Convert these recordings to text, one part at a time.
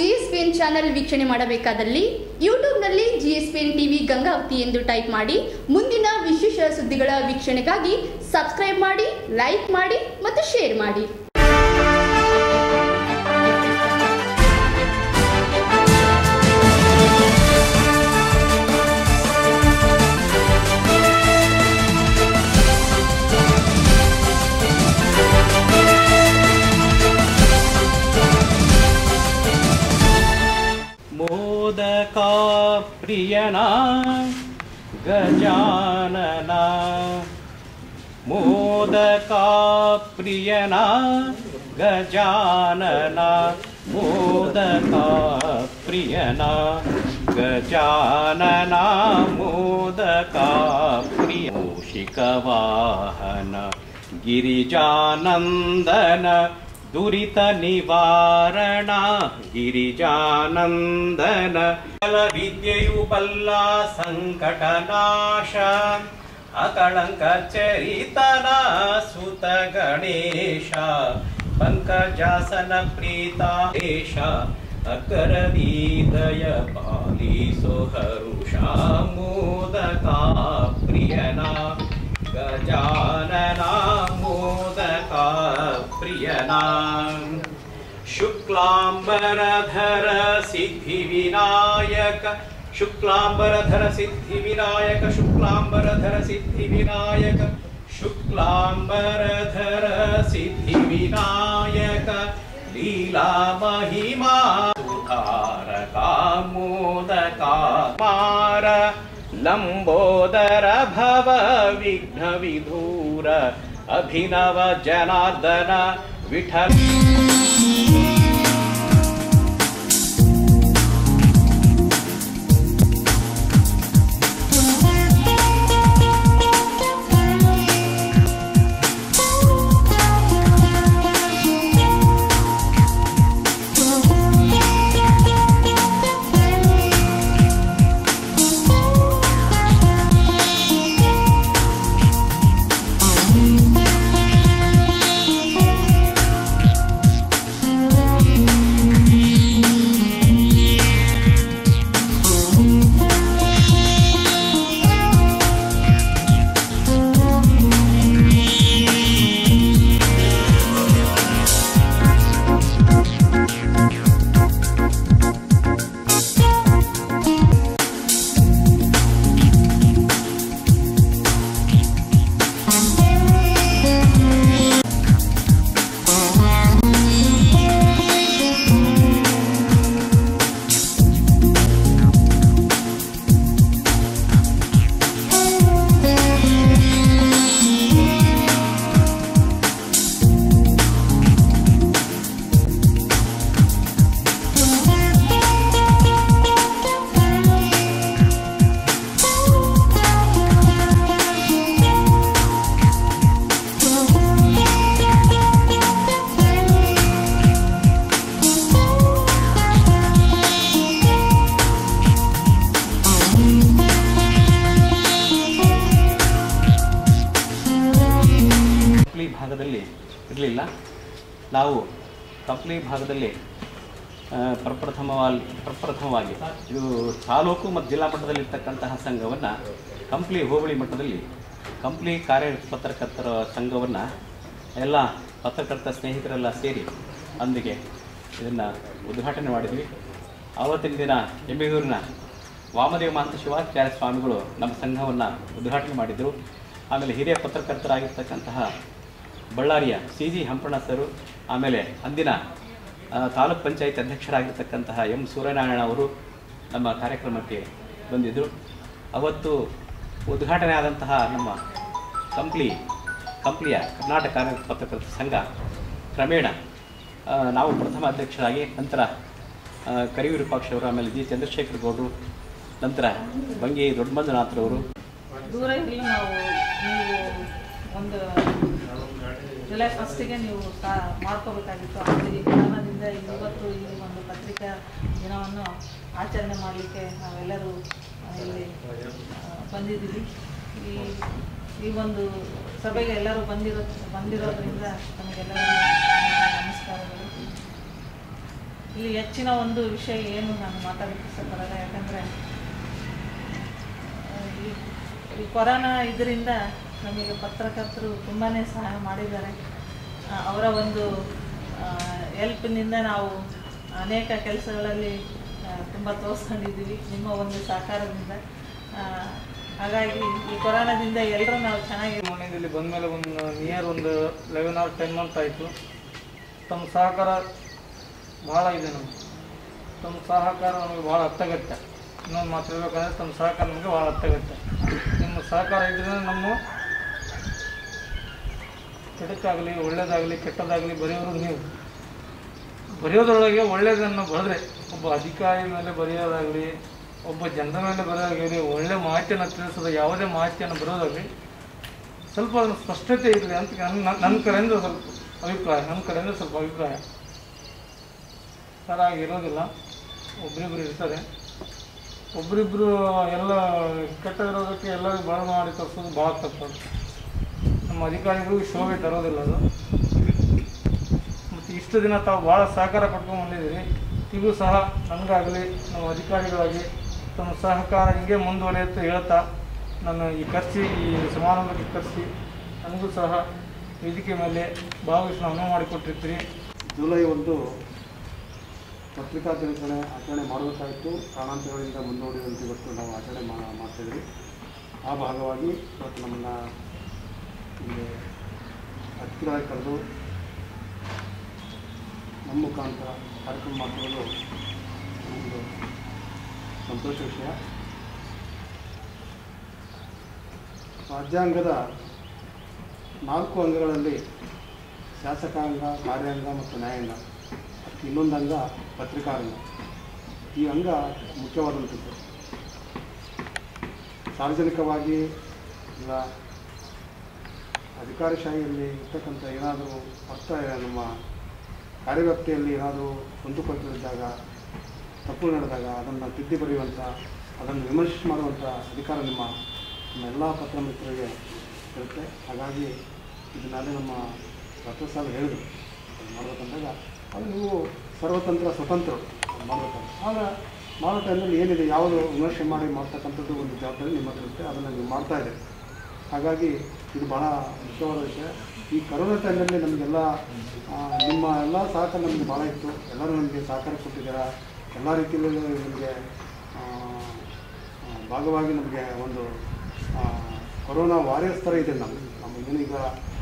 GSPN channel ವೀಕ್ಷಣೆ ಮಾಡಬೇಕಾದಲ್ಲಿ ಯೂಟ್ಯೂಬ್ನಲ್ಲಿ GSPN TV Gangavathi ಎಂದು ಟೈಪ್ ಮಾಡಿ ಮುಂದಿನ ವಿಶೇಷ ಸುದ್ದಿಗಳ ವೀಕ್ಷಣೆಗಾಗಿ ಸಬ್ಸ್ಕ್ರೈಬ್ ಮಾಡಿ, ಲೈಕ್ ಮಾಡಿ ಮತ್ತು ಶೇರ್ ಮಾಡಿ. मोदका प्रियना गजानना, मोदका प्रियना गजानना, मोदका प्रियना गजानना, मोदका प्रिय मूषिकवाहन गिरिजानन्दन दुरित निवारण गिरिजानन्दन विद्ययुपल्ला संकटनाश अकलंक चरितन सुत गणेश पंकजासन प्रीता देश अकरदीदय पालिसो हरुषा मोदका प्रियना गजानना, मोदका प्रियना शुक्लांबरधर सिद्धिविनायक, शुक्लांबरधर सिद्धिविनायक, शुक्लांबरधर सिद्धिविनायक, शुक्लांबरधर सिद्धिविनायक लीला महिमा सुधारका मोदका मार लंबोदर भव विघ्न विधूर अभिनव जनार्दन विठल. ಭಾಗದಲ್ಲಿ ಇರಲಿಲ್ಲ. ನಾವು ಕಂಪ್ಲಿ ಭಾಗದಲ್ಲಿ ಪ್ರಪ್ರಥಮವಾಗಿ ಇದು ತಾಲೂಕು ಮತ್ತು ಜಿಲ್ಲಾ ಮಟ್ಟದಲ್ಲಿರ್ತಕ್ಕಂತಹ ಸಂಘವನ್ನು ಕಂಪ್ಲಿ ಹೋಬಳಿ ಮಟ್ಟದಲ್ಲಿ ಕಂಪ್ಲಿ ಪತ್ರಕರ್ತರ ಸಂಘವನ್ನು ಎಲ್ಲ ಪತ್ರಕರ್ತ ಸ್ನೇಹಿತರೆಲ್ಲ ಸೇರಿ ಅಂದಿಗೆ ಇದನ್ನು ಉದ್ಘಾಟನೆ ಮಾಡಿದ್ವಿ. ಆವತ್ತಿನ ದಿನ ಎಮ್ಮೆಗೂರಿನ ವಾಮದೇವ ಮಹಂತ ಶಿವಾಚಾರ್ಯ ಸ್ವಾಮಿಗಳು ನಮ್ಮ ಸಂಘವನ್ನು ಉದ್ಘಾಟನೆ ಮಾಡಿದರು. ಆಮೇಲೆ ಹಿರಿಯ ಪತ್ರಕರ್ತರಾಗಿರ್ತಕ್ಕಂತಹ ಬಳ್ಳಾರಿಯ CG ಹಂಪಣ್ಣ ಸರು, ಆಮೇಲೆ ಅಂದಿನ ತಾಲೂಕ್ ಪಂಚಾಯತ್ ಅಧ್ಯಕ್ಷರಾಗಿರ್ತಕ್ಕಂತಹ M ಸೂರ್ಯನಾರಾಯಣ ಅವರು ನಮ್ಮ ಕಾರ್ಯಕ್ರಮಕ್ಕೆ ಬಂದಿದ್ದರು. ಅವತ್ತು ಉದ್ಘಾಟನೆ ಆದಂತಹ ನಮ್ಮ ಕಂಪ್ಲಿಯ ಕರ್ನಾಟಕ ಪತ್ರಕರ್ತರ ಸಂಘ ಕ್ರಮೇಣ ನಾವು ಪ್ರಥಮ ಅಧ್ಯಕ್ಷರಾಗಿ, ನಂತರ ಕರಿವಿ ವಿರೂಪಾಕ್ಷ ಅವರು, ಆಮೇಲೆ G ಚಂದ್ರಶೇಖರ್ ಗೌಡರು, ನಂತರ ಬಂಗಿ ದೊಡ್ಡಮಂಜುನಾಥರವರು. ದೂರ ಇರಲಿ, ನಾವು ನೀವು ಒಂದು ಜುಲೈ 1ಗೆ ನೀವು ಮಾಡ್ಕೋಬೇಕಾಗಿತ್ತು. ಈ ಕಾರಣದಿಂದ ಇವತ್ತು ಈ ಒಂದು ಪತ್ರಿಕಾ ದಿನವನ್ನು ಆಚರಣೆ ಮಾಡಲಿಕ್ಕೆ ನಾವೆಲ್ಲರೂ ಇಲ್ಲಿ ಬಂದಿದ್ದೀವಿ. ಈ ಒಂದು ಸಭೆಗೆ ಎಲ್ಲರೂ ಬಂದಿರೋದ್ರಿಂದ ನಮಗೆಲ್ಲರಿಗೂ ನಮಸ್ಕಾರಗಳು. ಇಲ್ಲಿ ಹೆಚ್ಚಿನ ಒಂದು ವಿಷಯ ಏನು ನಾನು ಮಾತಾಡೋಕ್ಕೆ ಇಷ್ಟಪಡಲ್ಲ. ಯಾಕಂದರೆ ಈ ಕೊರೋನಾ ಇದರಿಂದ ನಮಗೆ ಪತ್ರಕರ್ತರು ತುಂಬಾ ಸಹಾಯ ಮಾಡಿದ್ದಾರೆ. ಅವರ ಒಂದು ಹೆಲ್ಪ್ನಿಂದ ನಾವು ಅನೇಕ ಕೆಲಸಗಳಲ್ಲಿ ತುಂಬ ತೋರಿಸ್ಕೊಂಡಿದ್ದೀವಿ ನಿಮ್ಮ ಒಂದು ಸಹಕಾರದಿಂದ. ಹಾಗಾಗಿ ಈ ಕೊರೋನಾದಿಂದ ಎಲ್ಲರೂ ನಾವು ಚೆನ್ನಾಗಿ ಇಲ್ಲಿ ಬಂದ ಮೇಲೆ ಒಂದು ನಿಯರ್ ಒಂದು 11 or 10 months ಆಯಿತು. ತಮ್ಮ ಸಹಕಾರ ಭಾಳ ಇದೆ. ನಮಗೆ ತಮ್ಮ ಸಹಕಾರ ನಮಗೆ ಭಾಳ ಅರ್ಥಗತ್ಯ. ಇನ್ನೊಂದು ಮಾತು ಹೇಳ್ಬೇಕಂದ್ರೆ ತಮ್ಮ ಸಹಕಾರ ನಮಗೆ ಭಾಳ ಅರ್ಥಗತ್ಯ. ನಿಮ್ಮ ಸಹಕಾರ ಇದ್ದರೆ ನಮ್ಮ ಕೆಡುಕಾಗಲಿ ಒಳ್ಳೆಯದಾಗಲಿ ಕೆಟ್ಟದಾಗಲಿ ಬರೆಯೋರು ನೀವು. ಬರೆಯೋದ್ರೊಳಗೆ ಒಳ್ಳೆಯದನ್ನು ಬರೆದ್ರೆ ಒಬ್ಬ ಅಧಿಕಾರಿ ಮೇಲೆ ಬರೆಯೋದಾಗಲಿ ಒಬ್ಬ ಜನರ ಮೇಲೆ ಬರೋದಾಗಲಿ ಒಳ್ಳೆ ಮಾಹಿತಿಯನ್ನು ತಿಳಿಸೋದು ಯಾವುದೇ ಮಾಹಿತಿಯನ್ನು ಬರೋದಾಗಲಿ ಸ್ವಲ್ಪ ಅದನ್ನು ಸ್ಪಷ್ಟತೆ ಇರಲಿ ಅಂತ ನನ್ನ ಕಡೆಯಿಂದ ಸ್ವಲ್ಪ ಅಭಿಪ್ರಾಯ. ಸರಿಯಾಗಿರೋದಿಲ್ಲ. ಒಬ್ಬರಿಬ್ಬರು ಇರ್ತಾರೆ. ಒಬ್ಬರಿಬ್ಬರು ಎಲ್ಲ ಕೆಟ್ಟದಿರೋದಕ್ಕೆ ಎಲ್ಲರಿಗೂ ಬಳ ಮಾಡಿ ತೋರಿಸೋದು ಭಾಳ ತಪ್ಪದು. ನಮ್ಮ ಅಧಿಕಾರಿಗಳಿಗೂ ಶೋಭೆ ತರೋದಿಲ್ಲ ಅದು. ಮತ್ತು ಇಷ್ಟು ದಿನ ತಾವು ಭಾಳ ಸಹಕಾರ ಕೊಟ್ಕೊಂಡು ಬಂದಿದ್ದೀರಿ. ಈಗೂ ಸಹ ನನಗಾಗಲಿ ನಮ್ಮ ಅಧಿಕಾರಿಗಳಾಗಿ ತಮ್ಮ ಸಹಕಾರ ಹಿಂಗೆ ಮುಂದುವರಿಯುತ್ತೆ ಹೇಳ್ತಾ ನಾನು ಈ ಸಮಾರಂಭಕ್ಕೆ ಕರೆಸಿ ನನಗೂ ಸಹ ವೇದಿಕೆ ಮೇಲೆ ಭಾಗವಹಿಸಿ ಅನುವು ಮಾಡಿಕೊಟ್ಟಿರ್ತೀರಿ. ಜುಲೈ 1 ಪತ್ರಿಕಾ ದಿನಾಚರಣೆ ಆಚರಣೆ ಮಾಡಬೇಕಾಯಿತು. ಕಾರಣಾಂತರಗಳಿಂದ ಮುಂದೂಡಿದಂತೆ ಇವತ್ತು ನಾವು ಆಚರಣೆ ಮಾಡ್ತಾಯಿದ್ವಿ. ಆ ಭಾಗವಾಗಿ ಇವತ್ತು ನಮ್ಮನ್ನು ಇಲ್ಲಿ ಅತಿಥಿಗಳಾಗಿ ಕರೆದು ನಮ್ಮ ಮುಖಾಂತರ ಕಾರ್ಯಕ್ರಮ ಮಾಡ್ತಿರೋದು ಒಂದು ಸಂತೋಷ ವಿಷಯ. ರಾಜ್ಯಾಂಗದ 4 ಅಂಗಗಳಲ್ಲಿ ಶಾಸಕಾಂಗ, ಕಾರ್ಯಾಂಗ ಮತ್ತು ನ್ಯಾಯಾಂಗ, ಇನ್ನೊಂದು ಅಂಗ ಪತ್ರಿಕಾರಂಗ. ಈ ಅಂಗ ಮುಖ್ಯವಾದಂಥದ್ದು. ಸಾರ್ವಜನಿಕವಾಗಿ ಇಲ್ಲ ಅಧಿಕಾರಶಾಹಿಯಲ್ಲಿ ಇರ್ತಕ್ಕಂಥ ಏನಾದರೂ ನಮ್ಮ ಕಾರ್ಯವ್ಯಾಪ್ತಿಯಲ್ಲಿ ಏನಾದರೂ ಕುಂದುಕೊರತೆಗಳಿದ್ದಾಗ, ತಪ್ಪು ನಡೆದಾಗ ಅದನ್ನು ತಿದ್ದಿ ಬರೆಯುವಂಥ, ಅದನ್ನು ವಿಮರ್ಶೆ ಮಾಡುವಂಥ ಅಧಿಕಾರ ನಮ್ಮ ಎಲ್ಲ ಪತ್ರ ಮಿತ್ರರಿಗೆ ಇರುತ್ತೆ. ಹಾಗಾಗಿ ಇದನ್ನೇ ನಮ್ಮ ಡಾಕ್ಟರ್ ಸಾಹೇಬ್ ಹೇಳಿದರು ಮಾಡಬೇಕಂದಾಗ ಅದು ನೀವು ಸರ್ವತಂತ್ರ ಸ್ವತಂತ್ರರು ಮಾಡಬೇಕಂತ. ಆಗ ಮಾಡೋ ಟೈಮಲ್ಲಿ ಏನಿದೆ ಯಾವುದು ವಿಮರ್ಶೆ ಮಾಡಿ ಮಾಡ್ತಕ್ಕಂಥದ್ದು ಒಂದು ಜವಾಬ್ದಾರಿ ನಿಮ್ಮ ಹತ್ರ ಇರುತ್ತೆ. ಅದನ್ನು ನೀವು ಮಾಡ್ತಾಯಿದೆ. ಹಾಗಾಗಿ ಇದು ಭಾಳ ಮುಖ್ಯವಾದ ವಿಷಯ. ಈ ಕರೋನಾ ಟೈಮಲ್ಲಿ ನಮಗೆಲ್ಲ ನಿಮ್ಮ ಎಲ್ಲ ಸಹಕಾರ ನಮಗೆ ಭಾಳ ಇತ್ತು. ಎಲ್ಲರೂ ನಮಗೆ ಸಹಕಾರ ಕೊಟ್ಟಿದ್ದಾರೆ. ಎಲ್ಲ ರೀತಿಯಲ್ಲೂ ನಮಗೆ ಭಾಗವಾಗಿ ನಮಗೆ ಒಂದು ಕೊರೋನಾ ವಾರಿಯರ್ಸ್ ಥರ ಇದೆ. ಏನೀಗ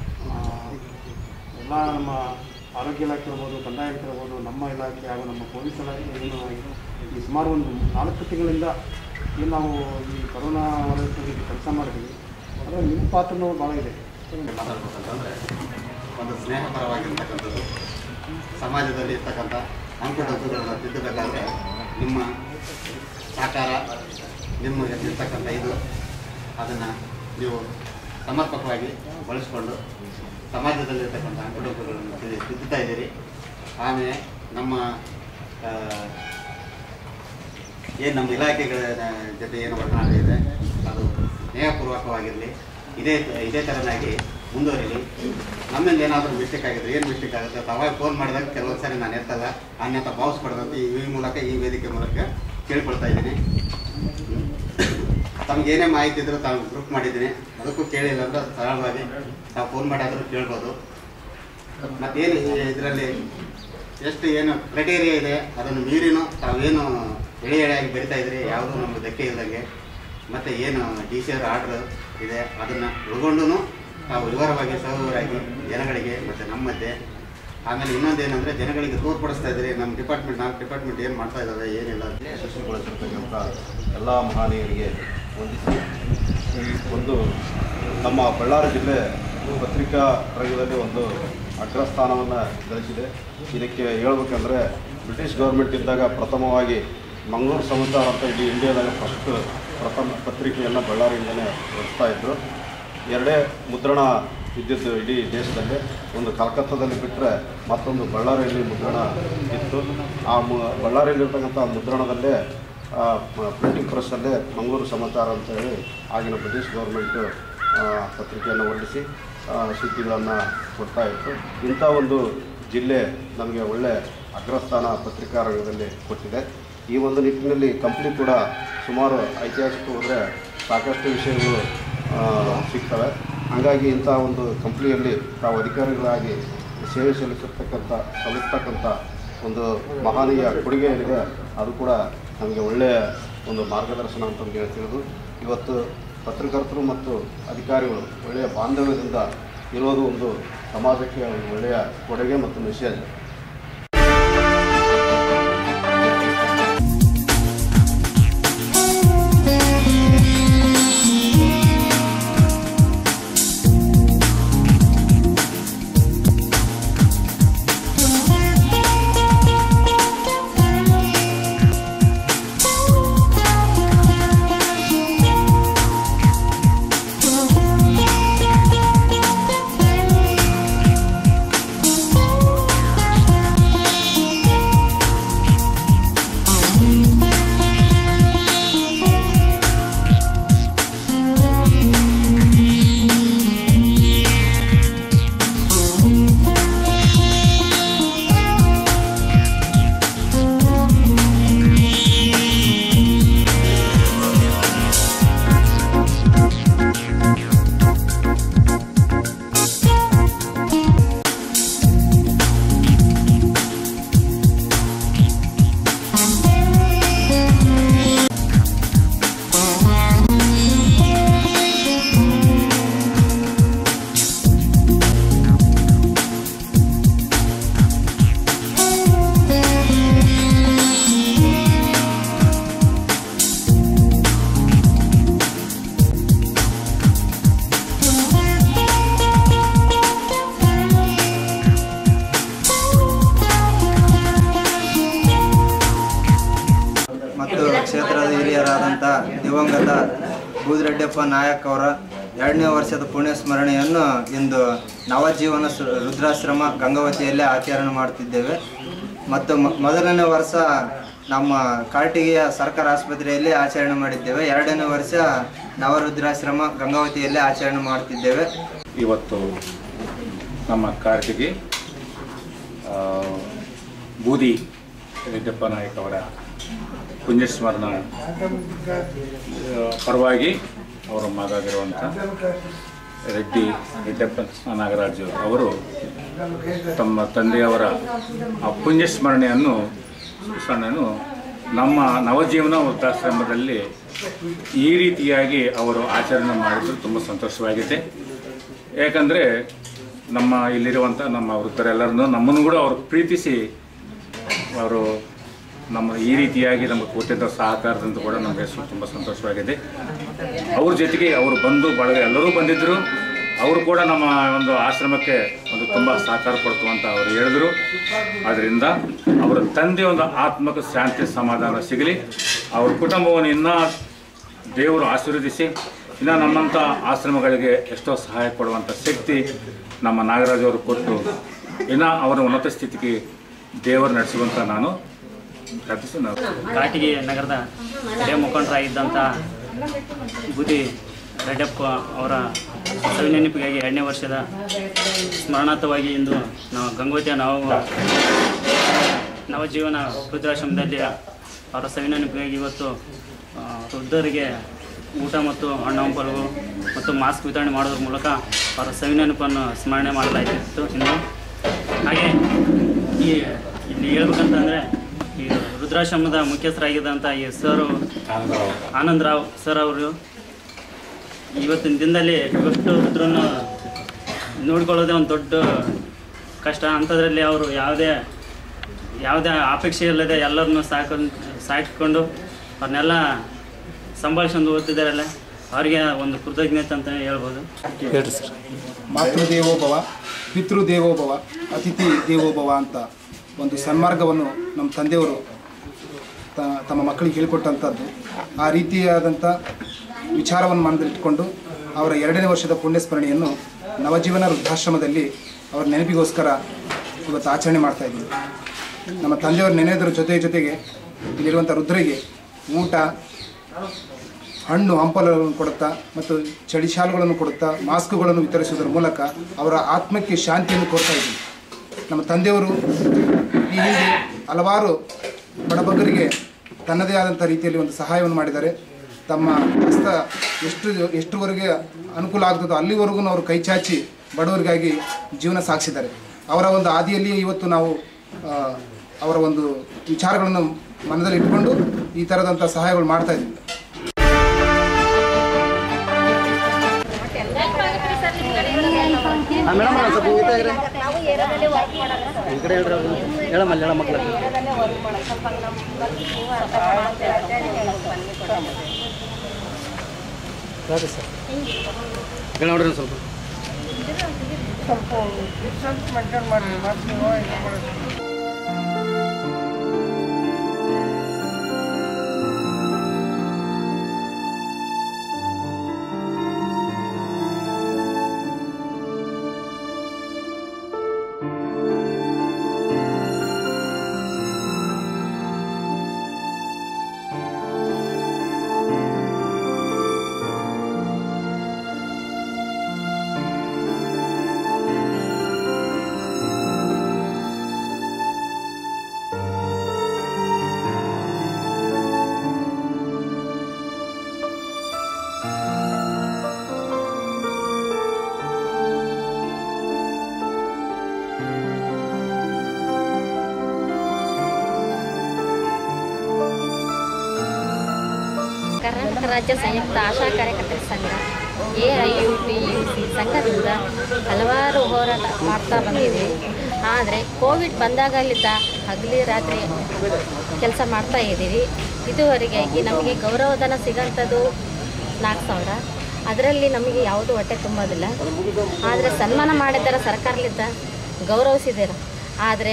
ಎಲ್ಲ ನಮ್ಮ ಆರೋಗ್ಯ ಇಲಾಖೆ ಇರ್ಬೋದು, ಕಂದಾಯ ಇಲಾಖೆ ಇರ್ಬೋದು, ನಮ್ಮ ಇಲಾಖೆ ಹಾಗೂ ನಮ್ಮ ಪೊಲೀಸ್ ಇಲಾಖೆ ಏನು ಈ ಸುಮಾರು ಒಂದು 4 ತಿಂಗಳಿಂದ ಏನು ನಾವು ಈ ಕೊರೋನಾ ವಾರಿಯರ್ಸ್ನಲ್ಲಿ ಕೆಲಸ ಮಾಡಿದ್ದೀವಿ. ಅದರಲ್ಲಿ ನಿಮ್ಮ ಪಾತ್ರನೂ ಭಾಳ ಇದೆ. ಮಾತಾಡ್ಬೇಕಂತಂದರೆ ಒಂದು ಸ್ನೇಹಪರವಾಗಿರ್ತಕ್ಕಂಥದ್ದು, ಸಮಾಜದಲ್ಲಿ ಇರ್ತಕ್ಕಂಥ ಅಂಕುಡೊಂಕುಗಳನ್ನು ತಿದ್ದಬೇಕಾದ್ರೆ ನಿಮ್ಮ ಸಹಕಾರ, ನಿಮ್ಮ ಇರ್ತಕ್ಕಂಥ ಇದು ಅದನ್ನು ನೀವು ಸಮರ್ಪಕವಾಗಿ ಬಳಸಿಕೊಂಡು ಸಮಾಜದಲ್ಲಿರ್ತಕ್ಕಂಥ ಅಂಕುಡೊಂಕುಗಳನ್ನು ತಿದ್ದುತ್ತಾ ಇದ್ದೀರಿ. ಆಮೇಲೆ ನಮ್ಮ ನಮ್ಮ ಇಲಾಖೆಗಳ ಜೊತೆ ಏನು ಒಡನಾಟ ಇದೆ ಅದು ಸ್ನೇಹಪೂರ್ವಕವಾಗಿರಲಿ. ಇದೇ ಥರನಾಗಿ ಮುಂದುವರಿಲಿ. ನಮ್ಮಿಂದ ಏನಾದರೂ ಮಿಸ್ಟೇಕ್ ಆಗಿದ್ರೆ ಏನು ಮಿಸ್ಟೇಕ್ ಆಗುತ್ತೆ ಅವಾಗ ಫೋನ್ ಮಾಡಿದಾಗ ಕೆಲವೊಂದು ಸಾರಿ ನಾನು ಎತ್ತಲ್ಲ, ಅನ್ಯತಾ ಭಾವಿಸ್ಬಾರ್ದಂತ ಈ ಮೂಲಕ, ಈ ವೇದಿಕೆ ಮೂಲಕ ಕೇಳ್ಕೊಳ್ತಾ ಇದ್ದೀನಿ. ತಮಗೇನೇ ಮಾಹಿತಿ ಇದ್ದರೂ ತಾವು ಗ್ರೂಪ್ ಮಾಡಿದ್ದೀನಿ, ಅದಕ್ಕೂ ಕೇಳಿಲ್ಲ ಅಂದ್ರೆ ಸರಳವಾಗಿ ತಾವು ಫೋನ್ ಮಾಡಾದರೂ ಕೇಳ್ಬೋದು. ಮತ್ತೇನು ಇದರಲ್ಲಿ ಎಷ್ಟು ಏನು ಕ್ರೈಟೇರಿಯಾ ಇದೆ ಅದನ್ನು ಮೀರಿನೂ ತಾವೇನು ಎಳೆಯಾಗಿ ಬೆಳೀತಾ ಇದ್ರಿ, ಯಾವುದೂ ನಮಗೆ ಧಕ್ಕೆ ಇಲ್ಲದಂಗೆ. ಮತ್ತು ಏನು DC ಆರ್ಡ್ರ್ ಇದೆ ಅದನ್ನು ಉಳ್ಕೊಂಡು ನಾವು ವಿವರವಾಗಿ ಸವಿವರಾಗಿ ಜನಗಳಿಗೆ ಮತ್ತು ನಮ್ಮ ಮಧ್ಯೆ. ಆಮೇಲೆ ಇನ್ನೊಂದೇನೆಂದರೆ ಜನಗಳಿಗೆ ತೋರ್ಪಡಿಸ್ತಾ ಇದ್ದೀರಿ ನಮ್ಮ ಡಿಪಾರ್ಟ್ಮೆಂಟ್ 4 ಡಿಪಾರ್ಟ್ಮೆಂಟ್ ಏನು ಮಾಡ್ತಾ ಇದ್ದಾರೆ ಏನಿಲ್ಲ ಯಶಸ್ವಿಗೊಳಿಸಿರ್ತಕ್ಕಂಥ ಎಲ್ಲ ಮಹನೀಯರಿಗೆ ವಂದಿಸಿ, ಈ ಒಂದು ನಮ್ಮ ಬಳ್ಳಾರಿ ಜಿಲ್ಲೆ ಪತ್ರಿಕಾ ರಂಗದಲ್ಲಿ ಒಂದು ಅಗ್ರಸ್ಥಾನವನ್ನು ಗಳಿಸಿದೆ. ಇದಕ್ಕೆ ಹೇಳ್ಬೇಕಂದ್ರೆ ಬ್ರಿಟಿಷ್ ಗೌರ್ಮೆಂಟ್ ಇದ್ದಾಗ ಪ್ರಥಮವಾಗಿ ಮಂಗಳೂರು ಸಮಾಚಾರ ಅಂತ ಇಡೀ ಇಂಡಿಯಾದಾಗ ಪ್ರಥಮ ಪತ್ರಿಕೆಯನ್ನು ಬಳ್ಳಾರಿಯಿಂದಲೇ ಹೊರಡ್ತಾ ಇದ್ದರು. 2 ಮುದ್ರಣ ಇದ್ದಿದ್ದು ಇಡೀ ದೇಶದಲ್ಲಿ. ಒಂದು ಕಲ್ಕತ್ತಾದಲ್ಲಿ ಬಿಟ್ಟರೆ ಮತ್ತೊಂದು ಬಳ್ಳಾರಿಯಲ್ಲಿ ಮುದ್ರಣ ಇತ್ತು. ಆ ಬಳ್ಳಾರಿಯಲ್ಲಿರ್ತಕ್ಕಂಥ ಮುದ್ರಣದಲ್ಲೇ ಪ್ರಿಂಟಿಂಗ್ ಪ್ರೆಸ್ಸಲ್ಲೇ ಮಂಗಳೂರು ಸಮಾಚಾರ ಅಂತೇಳಿ ಆಗಿನ ಬ್ರಿಟಿಷ್ ಗೌರ್ಮೆಂಟು ಪತ್ರಿಕೆಯನ್ನು ಹೊರಡಿಸಿ ಸುದ್ದಿಗಳನ್ನು ಕೊಡ್ತಾ ಇತ್ತು. ಇಂಥ ಒಂದು ಜಿಲ್ಲೆ ನಮಗೆ ಒಳ್ಳೆ ಅಗ್ರಸ್ಥಾನ ಪತ್ರಿಕಾ ರಂಗದಲ್ಲಿ ಕೊಟ್ಟಿದೆ. ಈ ಒಂದು ನಿಟ್ಟಿನಲ್ಲಿ ಕಂಪ್ನಿ ಕೂಡ ಸುಮಾರು ಐತಿಹಾಸಿಕ ಹೋದರೆ ಸಾಕಷ್ಟು ವಿಷಯಗಳು ಸಿಗ್ತವೆ. ಹಾಗಾಗಿ ಇಂಥ ಒಂದು ಕಂಪ್ನಿಯಲ್ಲಿ ತಾವು ಅಧಿಕಾರಿಗಳಾಗಿ ಸೇವೆ ಸಲ್ಲಿಸ್ತಕ್ಕಂಥ ಒಂದು ಮಹನೀಯ ಕೊಡುಗೆ ಏನಿದೆ ಅದು ಕೂಡ ನಮಗೆ ಒಳ್ಳೆಯ ಒಂದು ಮಾರ್ಗದರ್ಶನ ಅಂತ ನಮಗೆ ತಿಳಿದು ಇವತ್ತು ಪತ್ರಕರ್ತರು ಮತ್ತು ಅಧಿಕಾರಿಗಳು ಒಳ್ಳೆಯ ಬಾಂಧವ್ಯದಿಂದ ಇರೋದು ಒಂದು ಸಮಾಜಕ್ಕೆ ಒಂದು ಒಳ್ಳೆಯ ಕೊಡುಗೆ ಮತ್ತು ಮೆಸೇಜ್. ಕ್ಷೇತ್ರದ ಹಿರಿಯರಾದಂಥ ದಿವಂಗತ ಬೂದಿರೆಡ್ಡಪ್ಪ ನಾಯಕ್ ಅವರ 2ನೇ ವರ್ಷದ ಪುಣ್ಯ ಸ್ಮರಣೆಯನ್ನು ಇಂದು ನವಜೀವನ ರುದ್ರಾಶ್ರಮ ಗಂಗಾವತಿಯಲ್ಲೇ ಆಚರಣೆ ಮಾಡುತ್ತಿದ್ದೇವೆ. ಮತ್ತು ಮೊದಲನೇ ವರ್ಷ ನಮ್ಮ ಕಾರಟಗಿಯ ಸರ್ಕಾರಿ ಆಸ್ಪತ್ರೆಯಲ್ಲಿ ಆಚರಣೆ ಮಾಡಿದ್ದೇವೆ. 2ನೇ ವರ್ಷ ನವರುದ್ರಾಶ್ರಮ ಗಂಗಾವತಿಯಲ್ಲೇ ಆಚರಣೆ ಮಾಡುತ್ತಿದ್ದೇವೆ. ಇವತ್ತು ನಮ್ಮ ಕಾರಟಗಿ ಬೂದಿ ರೆಡ್ಡಪ್ಪ ನಾಯಕ್ ಅವರ ಪುಣ್ಯಸ್ಮರಣ ಪರವಾಗಿ ಅವರ ಮಗಾಗಿರುವಂಥ ರೆಡ್ಡಪ್ಪ ನಾಗರಾಜು ಅವರು ತಮ್ಮ ತಂದೆಯವರ ಆ ಪುಣ್ಯಸ್ಮರಣೆಯನ್ನು ನಮ್ಮ ನವಜೀವನ ವೃದ್ಧಾಶ್ರಮದಲ್ಲಿ ಈ ರೀತಿಯಾಗಿ ಅವರು ಆಚರಣೆ ಮಾಡಿದ್ದು ತುಂಬ ಸಂತೋಷವಾಗಿದೆ. ಯಾಕಂದರೆ ನಮ್ಮ ಇಲ್ಲಿರುವಂಥ ನಮ್ಮ ವೃದ್ಧರೆಲ್ಲರನ್ನು ನಮ್ಮನ್ನು ಕೂಡ ಅವರು ಪ್ರೀತಿಸಿ ಅವರು ನಮ್ಮ ಈ ರೀತಿಯಾಗಿ ನಮಗೆ ಕೊಟ್ಟಿದ್ದ ಸಹಕಾರದಿಂದ ಕೂಡ ನಮಗೆ ತುಂಬ ಸಂತೋಷವಾಗಿದೆ. ಅವ್ರ ಜೊತೆಗೆ ಅವರು ಬಂದು ಬಳಗ ಎಲ್ಲರೂ ಬಂದಿದ್ದರು. ಅವರು ಕೂಡ ನಮ್ಮ ಒಂದು ಆಶ್ರಮಕ್ಕೆ ಒಂದು ತುಂಬ ಸಹಕಾರ ಕೊಡ್ತು ಅಂತ ಅವರು ಹೇಳಿದರು. ಆದ್ದರಿಂದ ಅವರ ತಂದೆ ಒಂದು ಆತ್ಮಕ್ಕೆ ಶಾಂತಿ ಸಮಾಧಾನ ಸಿಗಲಿ, ಅವ್ರ ಕುಟುಂಬವನ್ನು ಇನ್ನೂ ದೇವರು ಆಶೀರ್ವದಿಸಿ ಇನ್ನು ನಮ್ಮಂಥ ಆಶ್ರಮಗಳಿಗೆ ಎಷ್ಟೋ ಸಹಾಯ ಕೊಡುವಂಥ ಶಕ್ತಿ ನಮ್ಮ ನಾಗರಾಜ್ ಅವರು ಕೊಟ್ಟು ಇನ್ನು ಅವರ ಉನ್ನತ ಸ್ಥಿತಿಗೆ ದೇವರು ನಡೆಸುವಂಥ ನಾನು ಕಾರಟಗಿ ನಗರದ ಹಿರಿಯ ಮುಖಂಡರಾಗಿದ್ದಂಥ ಬೂದಿ ರೆಡ್ಡಪ್ಪ ಅವರ ಸವಿನೆನಪಿಗಾಗಿ 2ನೇ ವರ್ಷದ ಸ್ಮರಣಾರ್ಥವಾಗಿ ಇಂದು ನಾವು ಗಂಗಾವತಿಯ ನವಜೀವನ ವೃದ್ಧಾಶ್ರಮದಲ್ಲಿ ಅವರ ಸವಿನೆನಪಿಗಾಗಿ ಇವತ್ತು ವೃದ್ಧರಿಗೆ ಊಟ ಮತ್ತು ಹಣ್ಣು ಹಂಪಲು ಮತ್ತು ಮಾಸ್ಕ್ ವಿತರಣೆ ಮಾಡೋದ್ರ ಮೂಲಕ ಅವರ ಸವಿನೆನಪನ್ನು ಸ್ಮರಣೆ ಮಾಡಲಾಯಿತು. ಇನ್ನು ಹಾಗೆ ಇಲ್ಲಿ ಹೇಳ್ಬೇಕಂತಂದರೆ ಈ ರುದ್ರಾಶ್ರಮದ ಮುಖ್ಯಸ್ಥರಾಗಿದ್ದಂಥ ಈ ಸರ್ ಆನಂದರಾವ್ ಸರ್ ಅವರು ಇವತ್ತಿನ ದಿನದಲ್ಲಿ ಇವತ್ತು ರುದ್ರನ್ನು ನೋಡ್ಕೊಳ್ಳೋದೇ ಒಂದು ದೊಡ್ಡ ಕಷ್ಟ. ಅಂಥದ್ರಲ್ಲಿ ಅವರು ಯಾವುದೇ ಅಪೇಕ್ಷೆ ಇಲ್ಲದೆ ಎಲ್ಲರನ್ನೂ ಸಾಕಿಕೊಂಡು ಅವ್ರನ್ನೆಲ್ಲ ಸಂಭಾಳಿಸ್ಕೊಂಡು ಓದ್ತಿದ್ದಾರಲ್ಲ, ಅವರಿಗೆ ಒಂದು ಕೃತಜ್ಞತೆ ಅಂತ ಹೇಳ್ಬೋದು. ಹೇಳಿ ಸರ್. ಮಾತೃದೇವೋಭವ, ಪಿತೃದೇವೋಭವ, ಅತಿಥಿ ದೇವೋಭವ ಅಂತ ಒಂದು ಸನ್ಮಾರ್ಗವನ್ನು ನಮ್ಮ ತಂದೆಯವರು ತಮ್ಮ ಮಕ್ಕಳಿಗೆ ಹೇಳಿಕೊಟ್ಟಂಥದ್ದು. ಆ ರೀತಿಯಾದಂಥ ವಿಚಾರವನ್ನು ಮನದಲ್ಲಿಟ್ಟುಕೊಂಡು ಅವರ 2ನೇ ವರ್ಷದ ಪುಣ್ಯಸ್ಮರಣೆಯನ್ನು ನವಜೀವನ ವೃದ್ಧಾಶ್ರಮದಲ್ಲಿ ಅವರ ನೆನಪಿಗೋಸ್ಕರ ಇವತ್ತು ಆಚರಣೆ ಮಾಡ್ತಾಯಿದ್ದೀವಿ. ನಮ್ಮ ತಂದೆಯವರು ನೆನೆಯೋದ್ರ ಜೊತೆಗೆ ಇಲ್ಲಿರುವಂಥ ರುದ್ರಿಗೆ ಊಟ, ಹಣ್ಣು ಹಂಪಲುಗಳನ್ನು ಕೊಡುತ್ತಾ ಮತ್ತು ಚಳಿ ಶಾಲುಗಳನ್ನು ಕೊಡುತ್ತಾ ಮಾಸ್ಕ್ಗಳನ್ನು ವಿತರಿಸುವುದರ ಮೂಲಕ ಅವರ ಆತ್ಮಕ್ಕೆ ಶಾಂತಿಯನ್ನು ಕೋರ್ತಾ ಇದ್ದೀವಿ. ನಮ್ಮ ತಂದೆಯವರು ಈ ಹಿಂದೆ ಹಲವಾರು ಬಡಬಗ್ಗರಿಗೆ ತನ್ನದೇ ಆದಂಥ ರೀತಿಯಲ್ಲಿ ಒಂದು ಸಹಾಯವನ್ನು ಮಾಡಿದ್ದಾರೆ. ತಮ್ಮ ಹಸ್ತ ಎಷ್ಟುವರೆಗೆ ಅನುಕೂಲ ಆಗ್ತದೋ ಅಲ್ಲಿವರೆಗೂ ಅವರು ಕೈ ಚಾಚಿ ಬಡವರಿಗಾಗಿ ಜೀವನ ಸಾಗಿಸಿದ್ದಾರೆ. ಅವರ ಒಂದು ಹಾದಿಯಲ್ಲಿ ಇವತ್ತು ನಾವು ಅವರ ಒಂದು ವಿಚಾರಗಳನ್ನು ಮನದಲ್ಲಿ ಇಟ್ಕೊಂಡು ಈ ಥರದಂಥ ಸಹಾಯಗಳು ಮಾಡ್ತಾ ಇದ್ದೀವಿ. ನೋಡ್ರಿ ಸ್ವಲ್ಪ ಕರ್ನಾಟಕ ರಾಜ್ಯ ಸಂಯುಕ್ತ ಆಶಾ ಕಾರ್ಯಕರ್ತರ ಸಂಘ AIUTUC ಸಂಘದಿಂದ ಹಲವಾರು ಹೋರಾಟ ಮಾಡ್ತಾ ಬಂದಿದ್ದೀವಿ. ಆದರೆ ಕೋವಿಡ್ ಬಂದಾಗಲಿದ್ದ ಹಗಲಿ ರಾತ್ರಿ ಕೆಲಸ ಮಾಡ್ತಾ ಇದ್ದೀವಿ. ಇದುವರೆಗೆ ನಮಗೆ ಗೌರವಧನ ಸಿಗೋಂಥದ್ದು 4,000. ಅದರಲ್ಲಿ ನಮಗೆ ಯಾವುದೂ ಹೊಟ್ಟೆ ತುಂಬೋದಿಲ್ಲ. ಆದರೆ ಸನ್ಮಾನ ಮಾಡಿದ್ದಾರೆ ಸರ್ಕಾರಲಿದ್ದ ಗೌರವಿಸಿದ್ದಾರೆ. ಆದರೆ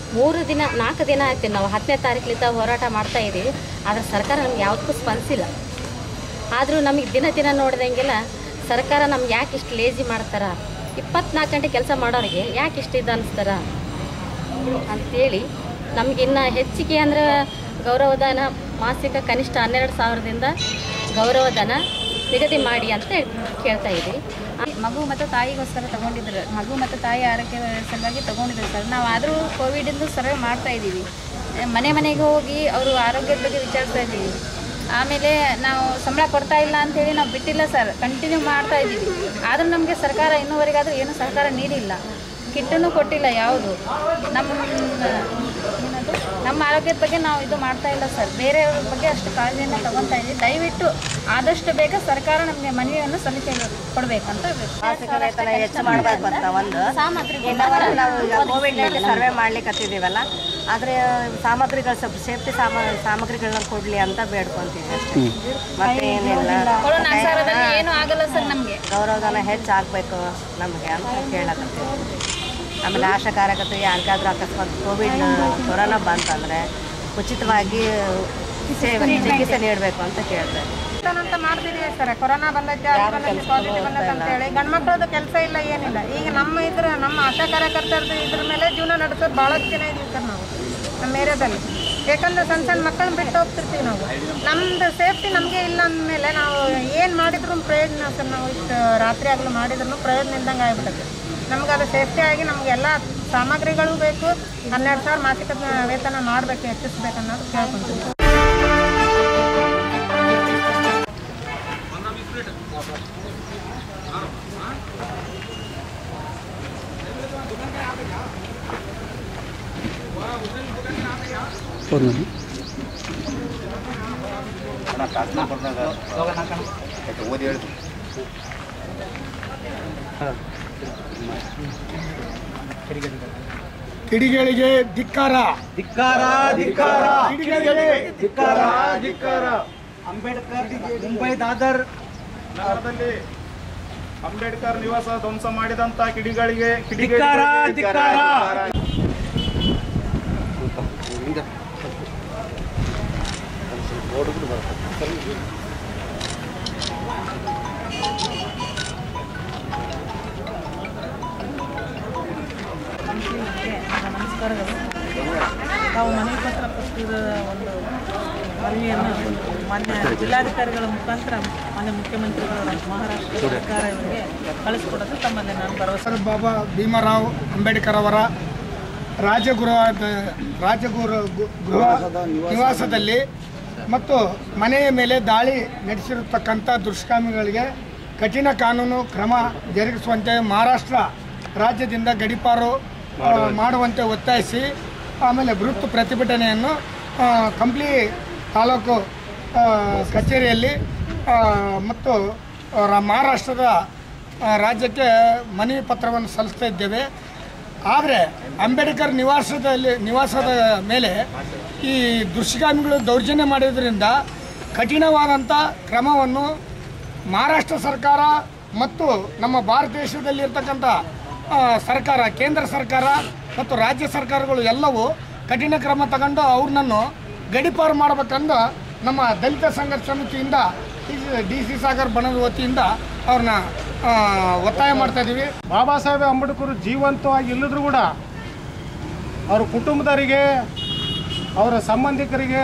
4 ದಿನ ಆಯ್ತು ನಾವು 10ನೇ ತಾರೀಕಲಿದ್ದ ಹೋರಾಟ ಮಾಡ್ತಾ ಇದ್ದೀವಿ. ಆದರೆ ಸರ್ಕಾರ ನಮ್ಗೆ ಯಾವುದಕ್ಕೂ ಸ್ಪಂದಿಸಿಲ್ಲ. ಆದರೂ ನಮಗೆ ದಿನ ನೋಡಿದಂಗೆಲ್ಲ ಸರ್ಕಾರ ನಮ್ಗೆ ಯಾಕೆ ಇಷ್ಟು ಲೇಜಿ ಮಾಡ್ತಾರ, 24 ಗಂಟೆ ಕೆಲಸ ಮಾಡೋರಿಗೆ ಯಾಕೆ ಇಷ್ಟು ಇದು ಅನ್ನಿಸ್ತಾರ ಅಂಥೇಳಿ ನಮಗಿನ್ನ ಹೆಚ್ಚಿಗೆ ಅಂದರೆ ಗೌರವಧನ ಮಾಸಿಕ ಕನಿಷ್ಠ 12,000ದಿಂದ ಗೌರವಧನ ನಿಗದಿ ಮಾಡಿ ಅಂತ ಕೇಳ್ತಾ ಇದ್ದೀವಿ. ಮಗು ಮತ್ತು ತಾಯಿಗೋಸ್ಕರ ತೊಗೊಂಡಿದ್ರು, ಮಗು ಮತ್ತು ತಾಯಿ ಆರೋಗ್ಯ ಸಲುವಾಗಿ ತೊಗೊಂಡಿದ್ರು ಸರ್. ನಾವು ಆದರೂ ಕೋವಿಡಿಂದು ಸರ್ವೆ ಮಾಡ್ತಾ ಇದ್ದೀವಿ. ಮನೆಗೆ ಹೋಗಿ ಅವರು ಆರೋಗ್ಯದ ಬಗ್ಗೆ ವಿಚಾರಿಸ್ತಾ ಇದ್ದೀವಿ. ಆಮೇಲೆ ನಾವು ಸಂಬಳ ಕೊಡ್ತಾ ಇಲ್ಲ ಅಂಥೇಳಿ ನಾವು ಬಿಟ್ಟಿಲ್ಲ ಸರ್, ಕಂಟಿನ್ಯೂ ಮಾಡ್ತಾ ಇದ್ದೀವಿ. ಆದರೂ ನಮಗೆ ಸರ್ಕಾರ ಇನ್ನೂವರೆಗಾದರೂ ಏನು ಸಹಕಾರ ನೀಡಿಲ್ಲ, ಕಿಟ್ಟನ್ನು ಕೊಟ್ಟಿಲ್ಲ ಯಾವುದು. ನಮ್ಮ ಆರೋಗ್ಯದ ಬಗ್ಗೆ ನಾವು ಇದು ಮಾಡ್ತಾ ಇಲ್ಲ ಸರ್, ಬೇರೆಯವ್ರ ಬಗ್ಗೆ ಅಷ್ಟು ಕಾಳಜಿಯನ್ನು ತಗೊತಾ ಇದ್ದೀವಿ. ದಯವಿಟ್ಟು ಆದಷ್ಟು ಬೇಗ ಸರ್ಕಾರ ನಮಗೆ ಮನವಿಯನ್ನು ಸಲ್ಲಿಕೆ ಕೊಡಬೇಕಂತ ಮಾಸಿಕ ವೇತನ ಹೆಚ್ಚು ಮಾಡಬೇಕು ಅಂತ ಒಂದು ನಾವು ಕೋವಿಡ್ನಲ್ಲಿ ಸರ್ವೆ ಮಾಡ್ಲಿಕ್ಕೆ ಹತ್ತಿದ್ದೀವಲ್ಲ, ಆದರೆ ಸಾಮಗ್ರಿಗಳು ಸ್ವಲ್ಪ ಸೇಫ್ಟಿ ಸಾಮಗ್ರಿಗಳನ್ನ ಕೊಡಲಿ ಅಂತ ಬೇಡ್ಕೊತೀವಿ ಅಷ್ಟೇ, ಮತ್ತೆ ಏನಿಲ್ಲ. ಏನು ಆಗಲ್ಲ ಸರ್, ನಮಗೆ ಗೌರವಧನ ಹೆಚ್ಚಾಗಬೇಕು ನಮಗೆ ಅಂತ ಕೇಳಕತ್ತೀವಿ. ಆಮೇಲೆ ಆಶಾ ಕಾರ್ಯಕರ್ತರಿಗೆ ಯಾರಿಗಾದ್ರೂ ಅಕಸ್ಮಾತ್ ಕೊರೋನಾ ಬಂತಂದರೆ ಉಚಿತವಾಗಿ ಚಿಕಿತ್ಸೆ ನೀಡಬೇಕು ಅಂತ ಕೇಳ್ತಾರೆ ಅಂತ ಮಾಡ್ತಿದ್ದೀವಿ ಸರ್. ಕೊರೋನಾ ಬಂದೈತೆ, ಅದು ಬಂದೈತೆ, ಪಾಸಿಟಿವ್ ಬಂದೈತೆ ಅಂತೇಳಿ ಗಂಡು ಮಕ್ಕಳದ್ದು ಕೆಲಸ ಇಲ್ಲ, ಏನಿಲ್ಲ. ಈಗ ನಮ್ಮ ಆಶಾ ಕಾರ್ಯಕರ್ತರದ್ದು ಇದ್ರ ಮೇಲೆ ಜೀವನ ನಡೆಸೋದು ಭಾಳಷ್ಟು ಜನ ಇದೀವಿ ಸರ್ ನಾವು ನಮ್ಮ ಏರಿಯಾದಲ್ಲಿ. ಯಾಕಂದ್ರೆ ಸಣ್ಣ ಮಕ್ಕಳನ್ನ ಬಿಟ್ಟು ಹೋಗ್ತಿರ್ತೀವಿ ನಾವು. ನಮ್ಮದು ಸೇಫ್ಟಿ ನಮಗೆ ಇಲ್ಲ ಅಂದಮೇಲೆ ನಾವು ಏನು ಮಾಡಿದ್ರು ಪ್ರಯೋಜನ ಸರ್. ನಾವು ಇಷ್ಟು ರಾತ್ರಿ ಆಗಲು ಮಾಡಿದ್ರು ಪ್ರಯೋಜನ ಇಲ್ದಂಗೆ ಆಗಿಬಿಡುತ್ತೆ. ನಮ್ಗೆ ಅದು ಸೇಫ್ಟಿ ಆಗಿ ನಮಗೆಲ್ಲ ಸಾಮಗ್ರಿಗಳು ಬೇಕು. 12,000 ಮಾಸಿಕ ವೇತನ ಮಾಡಬೇಕು, ಹೆಚ್ಚಿಸ್ಬೇಕು ಅನ್ನೋದು ಕೇಳ್ಕೊಂತೀವಿ. ಓದಿ ಹೇಳಿ ಕಿಡಿಗಳಿಗೆ ಧಿಕ್ಕಾರ, ಧಿಕ್ಕಾರ, ಧಿಕ್ಕಾರ, ಕಿಡಿಗಳಿಗೆ ಧಿಕ್ಕಾರ, ಧಿಕ್ಕಾರ. ಅಂಬೇಡ್ಕರ್ ಮುಂಬೈ ದಾದರ್ ನಗರದಲ್ಲಿ ಅಂಬೇಡ್ಕರ್ ನಿವಾಸ ಧ್ವಂಸ ಮಾಡಿದಂತ ಕಿಡಿಗಳಿಗೆ ಧಿಕ್ಕಾರ, ಧಿಕ್ಕಾರ. ನಮಸ್ಕಾರಗಳು. ನಾವು ಮನವಿ ಪತ್ರ ಪುಸ್ತಕದ ಒಂದು ಮನವಿಯನ್ನು ಮಾನ್ಯ ಜಿಲ್ಲಾಧಿಕಾರಿಗಳ ಮುಖಾಂತರ ಮಾನ್ಯ ಮುಖ್ಯಮಂತ್ರಿಗಳ ಮಹಾರಾಷ್ಟ್ರ ಸರ್ಕಾರ ಇವರಿಗೆ ಕಳಿಸ್ಕೊಡೋದು ತಮ್ಮಲ್ಲಿ ನಾನು ಭರವಸೆ. ಬಾಬಾ ಭೀಮರಾವ್ ಅಂಬೇಡ್ಕರ್ ಅವರ ಗೃಹ ನಿವಾಸದಲ್ಲಿ ಮತ್ತು ಮನೆಯ ಮೇಲೆ ದಾಳಿ ನಡೆಸಿರತಕ್ಕಂಥ ದುಷ್ಕರ್ಮಿಗಳಿಗೆ ಕಠಿಣ ಕಾನೂನು ಕ್ರಮ ಜರುಗಿಸುವಂತೆ ಮಹಾರಾಷ್ಟ್ರ ರಾಜ್ಯದಿಂದ ಗಡೀಪಾರು ಮಾಡುವಂತೆ ಒತ್ತಾಯಿಸಿ ಆಮೇಲೆ ಬೃಹತ್ ಪ್ರತಿಭಟನೆಯನ್ನು ಕಂಪ್ಲಿ ತಾಲೂಕು ಕಚೇರಿಯಲ್ಲಿ ಮತ್ತು ಮಹಾರಾಷ್ಟ್ರದ ರಾಜ್ಯಕ್ಕೆ ಮನವಿ ಪತ್ರವನ್ನು ಸಲ್ಲಿಸ್ತಾ ಇದ್ದೇವೆ. ಆದರೆ ಅಂಬೇಡ್ಕರ್ ನಿವಾಸದ ಮೇಲೆ ಈ ದುಷ್ಕರ್ಮಿಗಳು ದೌರ್ಜನ್ಯ ಮಾಡಿದ್ರಿಂದ ಕಠಿಣವಾದಂಥ ಕ್ರಮವನ್ನು ಮಹಾರಾಷ್ಟ್ರ ಸರ್ಕಾರ ಮತ್ತು ನಮ್ಮ ಭಾರತ ದೇಶದಲ್ಲಿರ್ತಕ್ಕಂಥ ಸರ್ಕಾರ, ಕೇಂದ್ರ ಸರ್ಕಾರ ಮತ್ತು ರಾಜ್ಯ ಸರ್ಕಾರಗಳು ಎಲ್ಲವೂ ಕಠಿಣ ಕ್ರಮ ತಗೊಂಡು ಅವ್ರನ್ನನ್ನು ಗಡೀಪಾರು ಮಾಡಬೇಕಂದು ನಮ್ಮ ದಲಿತ ಸಂಘರ್ಷ ಸಮಿತಿಯಿಂದ DC ಸಾಗರ್ ಬಣದ ವತಿಯಿಂದ ಅವ್ರನ್ನ ಒತ್ತಾಯ ಮಾಡ್ತಾ ಇದ್ದೀವಿ. ಬಾಬಾ ಸಾಹೇಬ್ ಅಂಬೇಡ್ಕರ್ ಜೀವಂತವಾಗಿ ಇಲ್ಲದ್ರೂ ಕೂಡ ಅವ್ರ ಕುಟುಂಬದವರಿಗೆ, ಅವರ ಸಂಬಂಧಿಕರಿಗೆ,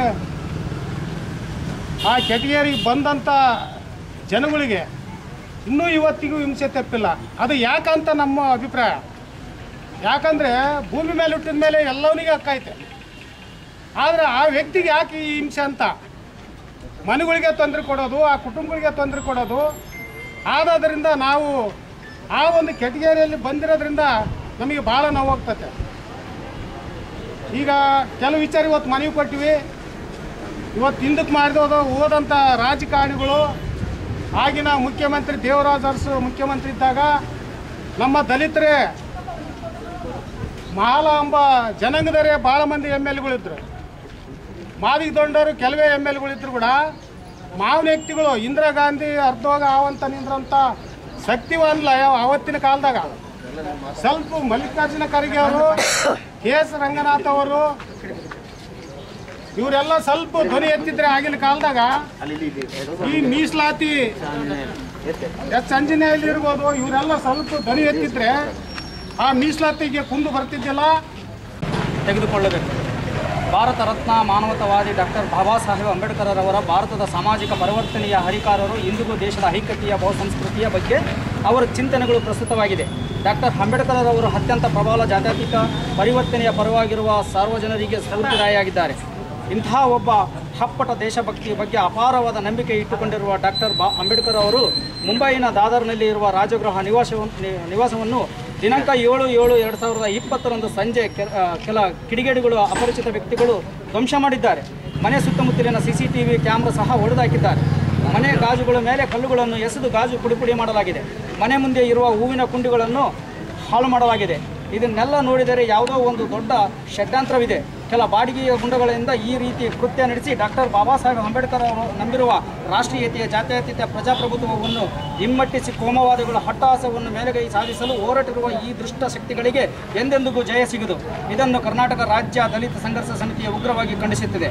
ಆ ಕೆಟಗರಿಗೆ ಬಂದಂಥ ಜನಗಳಿಗೆ ಇನ್ನೂ ಇವತ್ತಿಗೂ ಹಿಂಸೆ ತಪ್ಪಿಲ್ಲ. ಅದು ಯಾಕಂತ ನಮ್ಮ ಅಭಿಪ್ರಾಯ. ಯಾಕಂದರೆ ಭೂಮಿ ಮೇಲೆ ಹುಟ್ಟಿದ ಮೇಲೆ ಎಲ್ಲವನಿಗೆ ಹಕ್ಕೈತೆ. ಆದರೆ ಆ ವ್ಯಕ್ತಿಗೆ ಯಾಕೆ ಈ ಹಿಂಸೆ ಅಂತ ಮನೆಗಳಿಗೆ ತೊಂದರೆ ಕೊಡೋದು, ಆ ಕುಟುಂಬಗಳಿಗೆ ತೊಂದರೆ ಕೊಡೋದು. ಆದರಿಂದ ನಾವು ಆ ಒಂದು ಕೆಟಗರಿಯಲ್ಲಿ ಬಂದಿರೋದ್ರಿಂದ ನಮಗೆ ಭಾಳ ನೋವಾಗ್ತದೆ. ಈಗ ಕೆಲವು ವಿಚಾರ ಇವತ್ತು ಮನವಿ ಕೊಟ್ಟಿವಿ. ಇವತ್ತು ಹಿಂದಕ್ಕೆ ಮಾಡಿದೋದು ಹೋದಂಥ ರಾಜಕಾರಣಿಗಳು, ಆಗಿನ ಮುಖ್ಯಮಂತ್ರಿ ದೇವರಾಜ್ ಅರಸು ಮುಖ್ಯಮಂತ್ರಿ ಇದ್ದಾಗ ನಮ್ಮ ದಲಿತರೇ ಮಹಾಲಾಂಬ ಜನಾಂಗದವರೇ ಭಾಳ ಮಂದಿ MLಗಳಿದ್ರು. ಮಾದಿಗ ದೊಂಡರು ಕೆಲವೇ MLಗಳಿದ್ರು ಕೂಡ ಮಾವನ ವ್ಯಕ್ತಿಗಳು ಇಂದಿರಾ ಗಾಂಧಿ ಅರ್ಧೋಗ ಆವಂತ ನಿಂದ್ರಂಥ ಶಕ್ತಿವಾನ್ಲ ಆವತ್ತಿನ ಕಾಲದಾಗ ಸ್ವಲ್ಪ ಮಲ್ಲಿಕಾರ್ಜುನ ಖರ್ಗೆ ಅವರು, KS ರಂಗನಾಥ್ ಅವರು, ಇವರೆಲ್ಲ ಸ್ವಲ್ಪ ಧ್ವನಿ ಎತ್ತಿದ್ರೆ ಆಗಿನ ಕಾಲದಾಗ ಈ ಮೀಸಲಾತಿ ಸಂಜನೆಯಲ್ಲಿ ಇರ್ಬೋದು, ಇವರೆಲ್ಲ ಸ್ವಲ್ಪ ಧ್ವನಿ ಎತ್ತಿದ್ರೆ ಆ ಮೀಸಲಾತಿಗೆ ಕುಂದು ಬರ್ತಿದ್ದಿಲ್ಲ. ತೆಗೆದುಕೊಳ್ಳಬೇಕು. ಭಾರತ ರತ್ನ ಮಾನವತಾವಾದಿ ಡಾಕ್ಟರ್ ಬಾಬಾ ಸಾಹೇಬ್ ಅಂಬೇಡ್ಕರ್ ಅವರ ಭಾರತದ ಸಾಮಾಜಿಕ ಪರಿವರ್ತನೆಯ ಹರಿಕಾರರು. ಇಂದಿಗೂ ದೇಶದ ಐಕ್ಯತೆಯ ಬಹುಸಂಸ್ಕೃತಿಯ ಬಗ್ಗೆ ಅವರ ಚಿಂತನೆಗಳು ಪ್ರಸ್ತುತವಾಗಿದೆ. ಡಾಕ್ಟರ್ ಅಂಬೇಡ್ಕರ್ ಅವರು ಅತ್ಯಂತ ಪ್ರಬಲ ಜಾತ್ಯತೀತ ಪರಿವರ್ತನೆಯ ಪರವಾಗಿರುವ ಸಾರ್ವಜನಿಕರಿಗೆ ಸ್ಫೂರ್ತಿದಾಯಿಯಾಗಿದ್ದಾರೆ. ಇಂತಹ ಒಬ್ಬ ಹಪ್ಪಟ ದೇಶಭಕ್ತಿಯ ಬಗ್ಗೆ ಅಪಾರವಾದ ನಂಬಿಕೆ ಇಟ್ಟುಕೊಂಡಿರುವ ಡಾಕ್ಟರ್ ಅಂಬೇಡ್ಕರ್ ಅವರು ಮುಂಬೈನ ದಾದರ್ನಲ್ಲಿ ಇರುವ ರಾಜಗೃಹ ನಿವಾಸವನ್ನು ದಿನಾಂಕ 7/7/2020 ಸಂಜೆ ಕೆಲ ಕಿಡಿಗೇಡಿಗಳು, ಅಪರಿಚಿತ ವ್ಯಕ್ತಿಗಳು ಧ್ವಂಸ ಮಾಡಿದ್ದಾರೆ. ಮನೆ ಸುತ್ತಮುತ್ತಲಿನ CCTV ಕ್ಯಾಮ್ರಾ ಸಹ ಹೊಡೆದಾಕಿದ್ದಾರೆ. ಮನೆ ಗಾಜುಗಳ ಮೇಲೆ ಕಲ್ಲುಗಳನ್ನು ಎಸೆದು ಗಾಜು ಪುಡಿ ಮಾಡಲಾಗಿದೆ. ಮನೆ ಮುಂದೆ ಇರುವ ಹೂವಿನ ಕುಂಡಿಗಳನ್ನು ಹಾಳು ಮಾಡಲಾಗಿದೆ. ಇದನ್ನೆಲ್ಲ ನೋಡಿದರೆ ಯಾವುದೋ ಒಂದು ದೊಡ್ಡ ಷಡ್ಯಂತ್ರವಿದೆ. ಕೆಲ ಬಾಡಿಗೆಯ ಗುಂಡಗಳಿಂದ ಈ ರೀತಿ ಕೃತ್ಯ ನಡೆಸಿ ಡಾಕ್ಟರ್ ಬಾಬಾ ಸಾಹೇಬ್ ಅಂಬೇಡ್ಕರ್ ಅವರು ನಂಬಿರುವ ರಾಷ್ಟ್ರೀಯತೆಯ, ಜಾತ್ಯತೀತ ಪ್ರಜಾಪ್ರಭುತ್ವವನ್ನು ಹಿಮ್ಮೆಟ್ಟಿಸಿ ಕೋಮವಾದಿಗಳ ಹಟ್ಟಹಾಸವನ್ನು ಮೇಲುಗೈ ಸಾಧಿಸಲು ಹೋರಾಟಿರುವ ಈ ದುಷ್ಟ ಶಕ್ತಿಗಳಿಗೆ ಎಂದೆಂದಿಗೂ ಜಯ ಸಿಗದು. ಇದನ್ನು ಕರ್ನಾಟಕ ರಾಜ್ಯ ದಲಿತ ಸಂಘರ್ಷ ಸಮಿತಿಯ ಉಗ್ರವಾಗಿ ಖಂಡಿಸುತ್ತಿದೆ.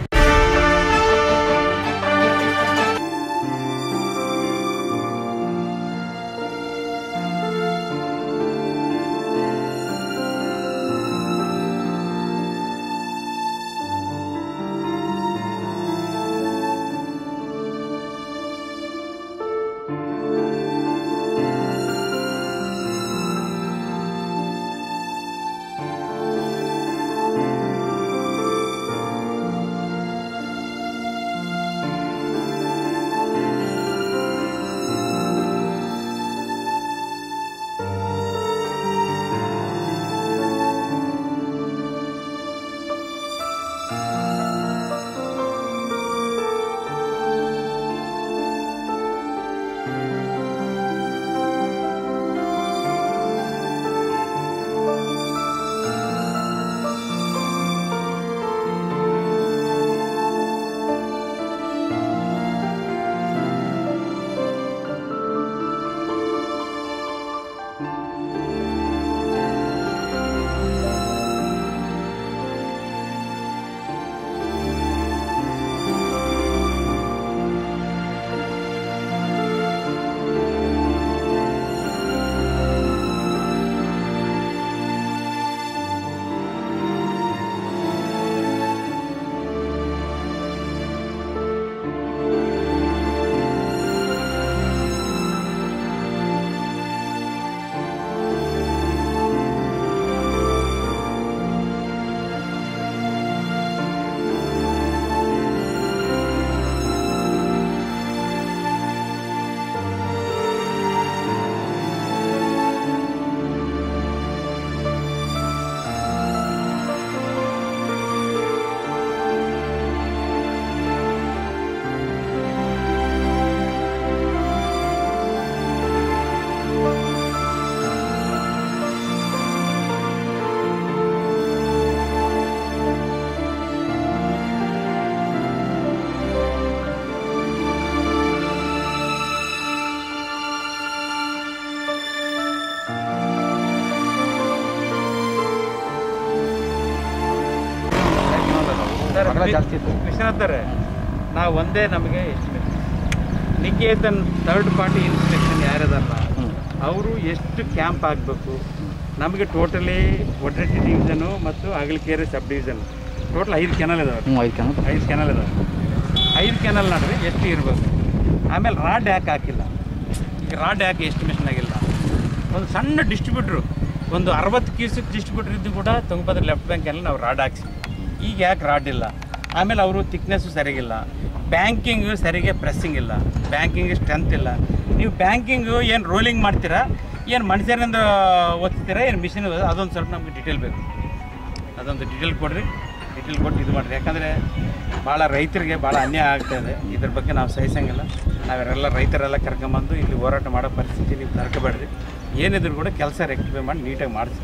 ಜಾಸ್ತಿ ಇತ್ತು. ವಿಶ್ವನಾಥ್ರೆ, ನಾವು ಒಂದೇ ನಮಗೆ estimate Niketan third party inspection ಯಾರದಲ್ಲ ಅವರು ಎಷ್ಟು ಕ್ಯಾಂಪ್ ಆಗಬೇಕು, ನಮಗೆ ಟೋಟಲಿ ಒಡ್ರೆಟ್ಟಿ ಡಿವಿಷನು ಮತ್ತು Agalakere sub division total 5 canal ಇದಾವೆ. 5 ಕೆನಲ್ ಇದಾವೆ. 5 ಕೆನಲ್ ನಡುವೆ ಎಷ್ಟು ಇರಬೇಕು. ಆಮೇಲೆ ರಾಡ್ ಯಾಕೆ ಹಾಕಿಲ್ಲ, ಈಗ ರಾಡ್ ಯಾಕೆ ಎಸ್ಟಿಮೇಷನ್ ಆಗಿಲ್ಲ. ಒಂದು ಸಣ್ಣ ಡಿಸ್ಟ್ರಿಬ್ಯೂಟ್ರು ಒಂದು 60 ಕ್ಯೂಸೆಕ್ ಡಿಸ್ಟ್ರಿಬ್ಯೂಟ್ರ್ ಇದ್ದು ಕೂಡ ತುಂಗಭದ್ರಾ ಲೆಫ್ಟ್ ಬ್ಯಾಂಕಲ್ಲಿ ನಾವು ರಾಡ್ ಹಾಕ್ಸಿ. ಈಗ ಯಾಕೆ ರಾಡ್ ಇಲ್ಲ. ಆಮೇಲೆ ಅವರು ಥಿಕ್ನೆಸ್ಸು ಸರಿಗಿಲ್ಲ, ಬ್ಯಾಂಕಿಂಗು ಸರಿಗೆ ಪ್ರೆಸ್ಸಿಂಗ್ ಇಲ್ಲ, ಬ್ಯಾಂಕಿಂಗ್ ಸ್ಟ್ರೆಂತ್ ಇಲ್ಲ. ನೀವು ಬ್ಯಾಂಕಿಂಗು ಏನು ರೋಲಿಂಗ್ ಮಾಡ್ತೀರಾ, ಏನು ಮನುಷ್ಯರಿಂದ ಓದ್ತೀರಾ, ಏನು ಮಿಷಿನ್, ಅದೊಂದು ಸ್ವಲ್ಪ ನಮಗೆ ಡೀಟೇಲ್ ಬೇಕು. ಅದೊಂದು ಡೀಟೇಲ್ ಕೊಡಿರಿ, ಡೀಟೇಲ್ ಕೊಟ್ಟು ಇದು ಮಾಡಿರಿ. ಯಾಕಂದರೆ ಭಾಳ ರೈತರಿಗೆ ಭಾಳ ಅನ್ಯಾಯ ಆಗ್ತಾಯಿದೆ. ಇದ್ರ ಬಗ್ಗೆ ನಾವು ಸಹಿಸಂಗಿಲ್ಲ. ನಾವೆಲ್ಲ ರೈತರೆಲ್ಲ ಕರ್ಕೊಂಬಂದು ಇಲ್ಲಿ ಹೋರಾಟ ಮಾಡೋ ಪರಿಸ್ಥಿತಿ ನೀವು ಕರ್ಕೊಬೇಡ್ರಿ. ಏನಿದ್ರು ಕೂಡ ಕೆಲಸ ರೆಕ್ಟಿಫೈ ಮಾಡಿ ನೀಟಾಗಿ ಮಾಡಿಸಿ.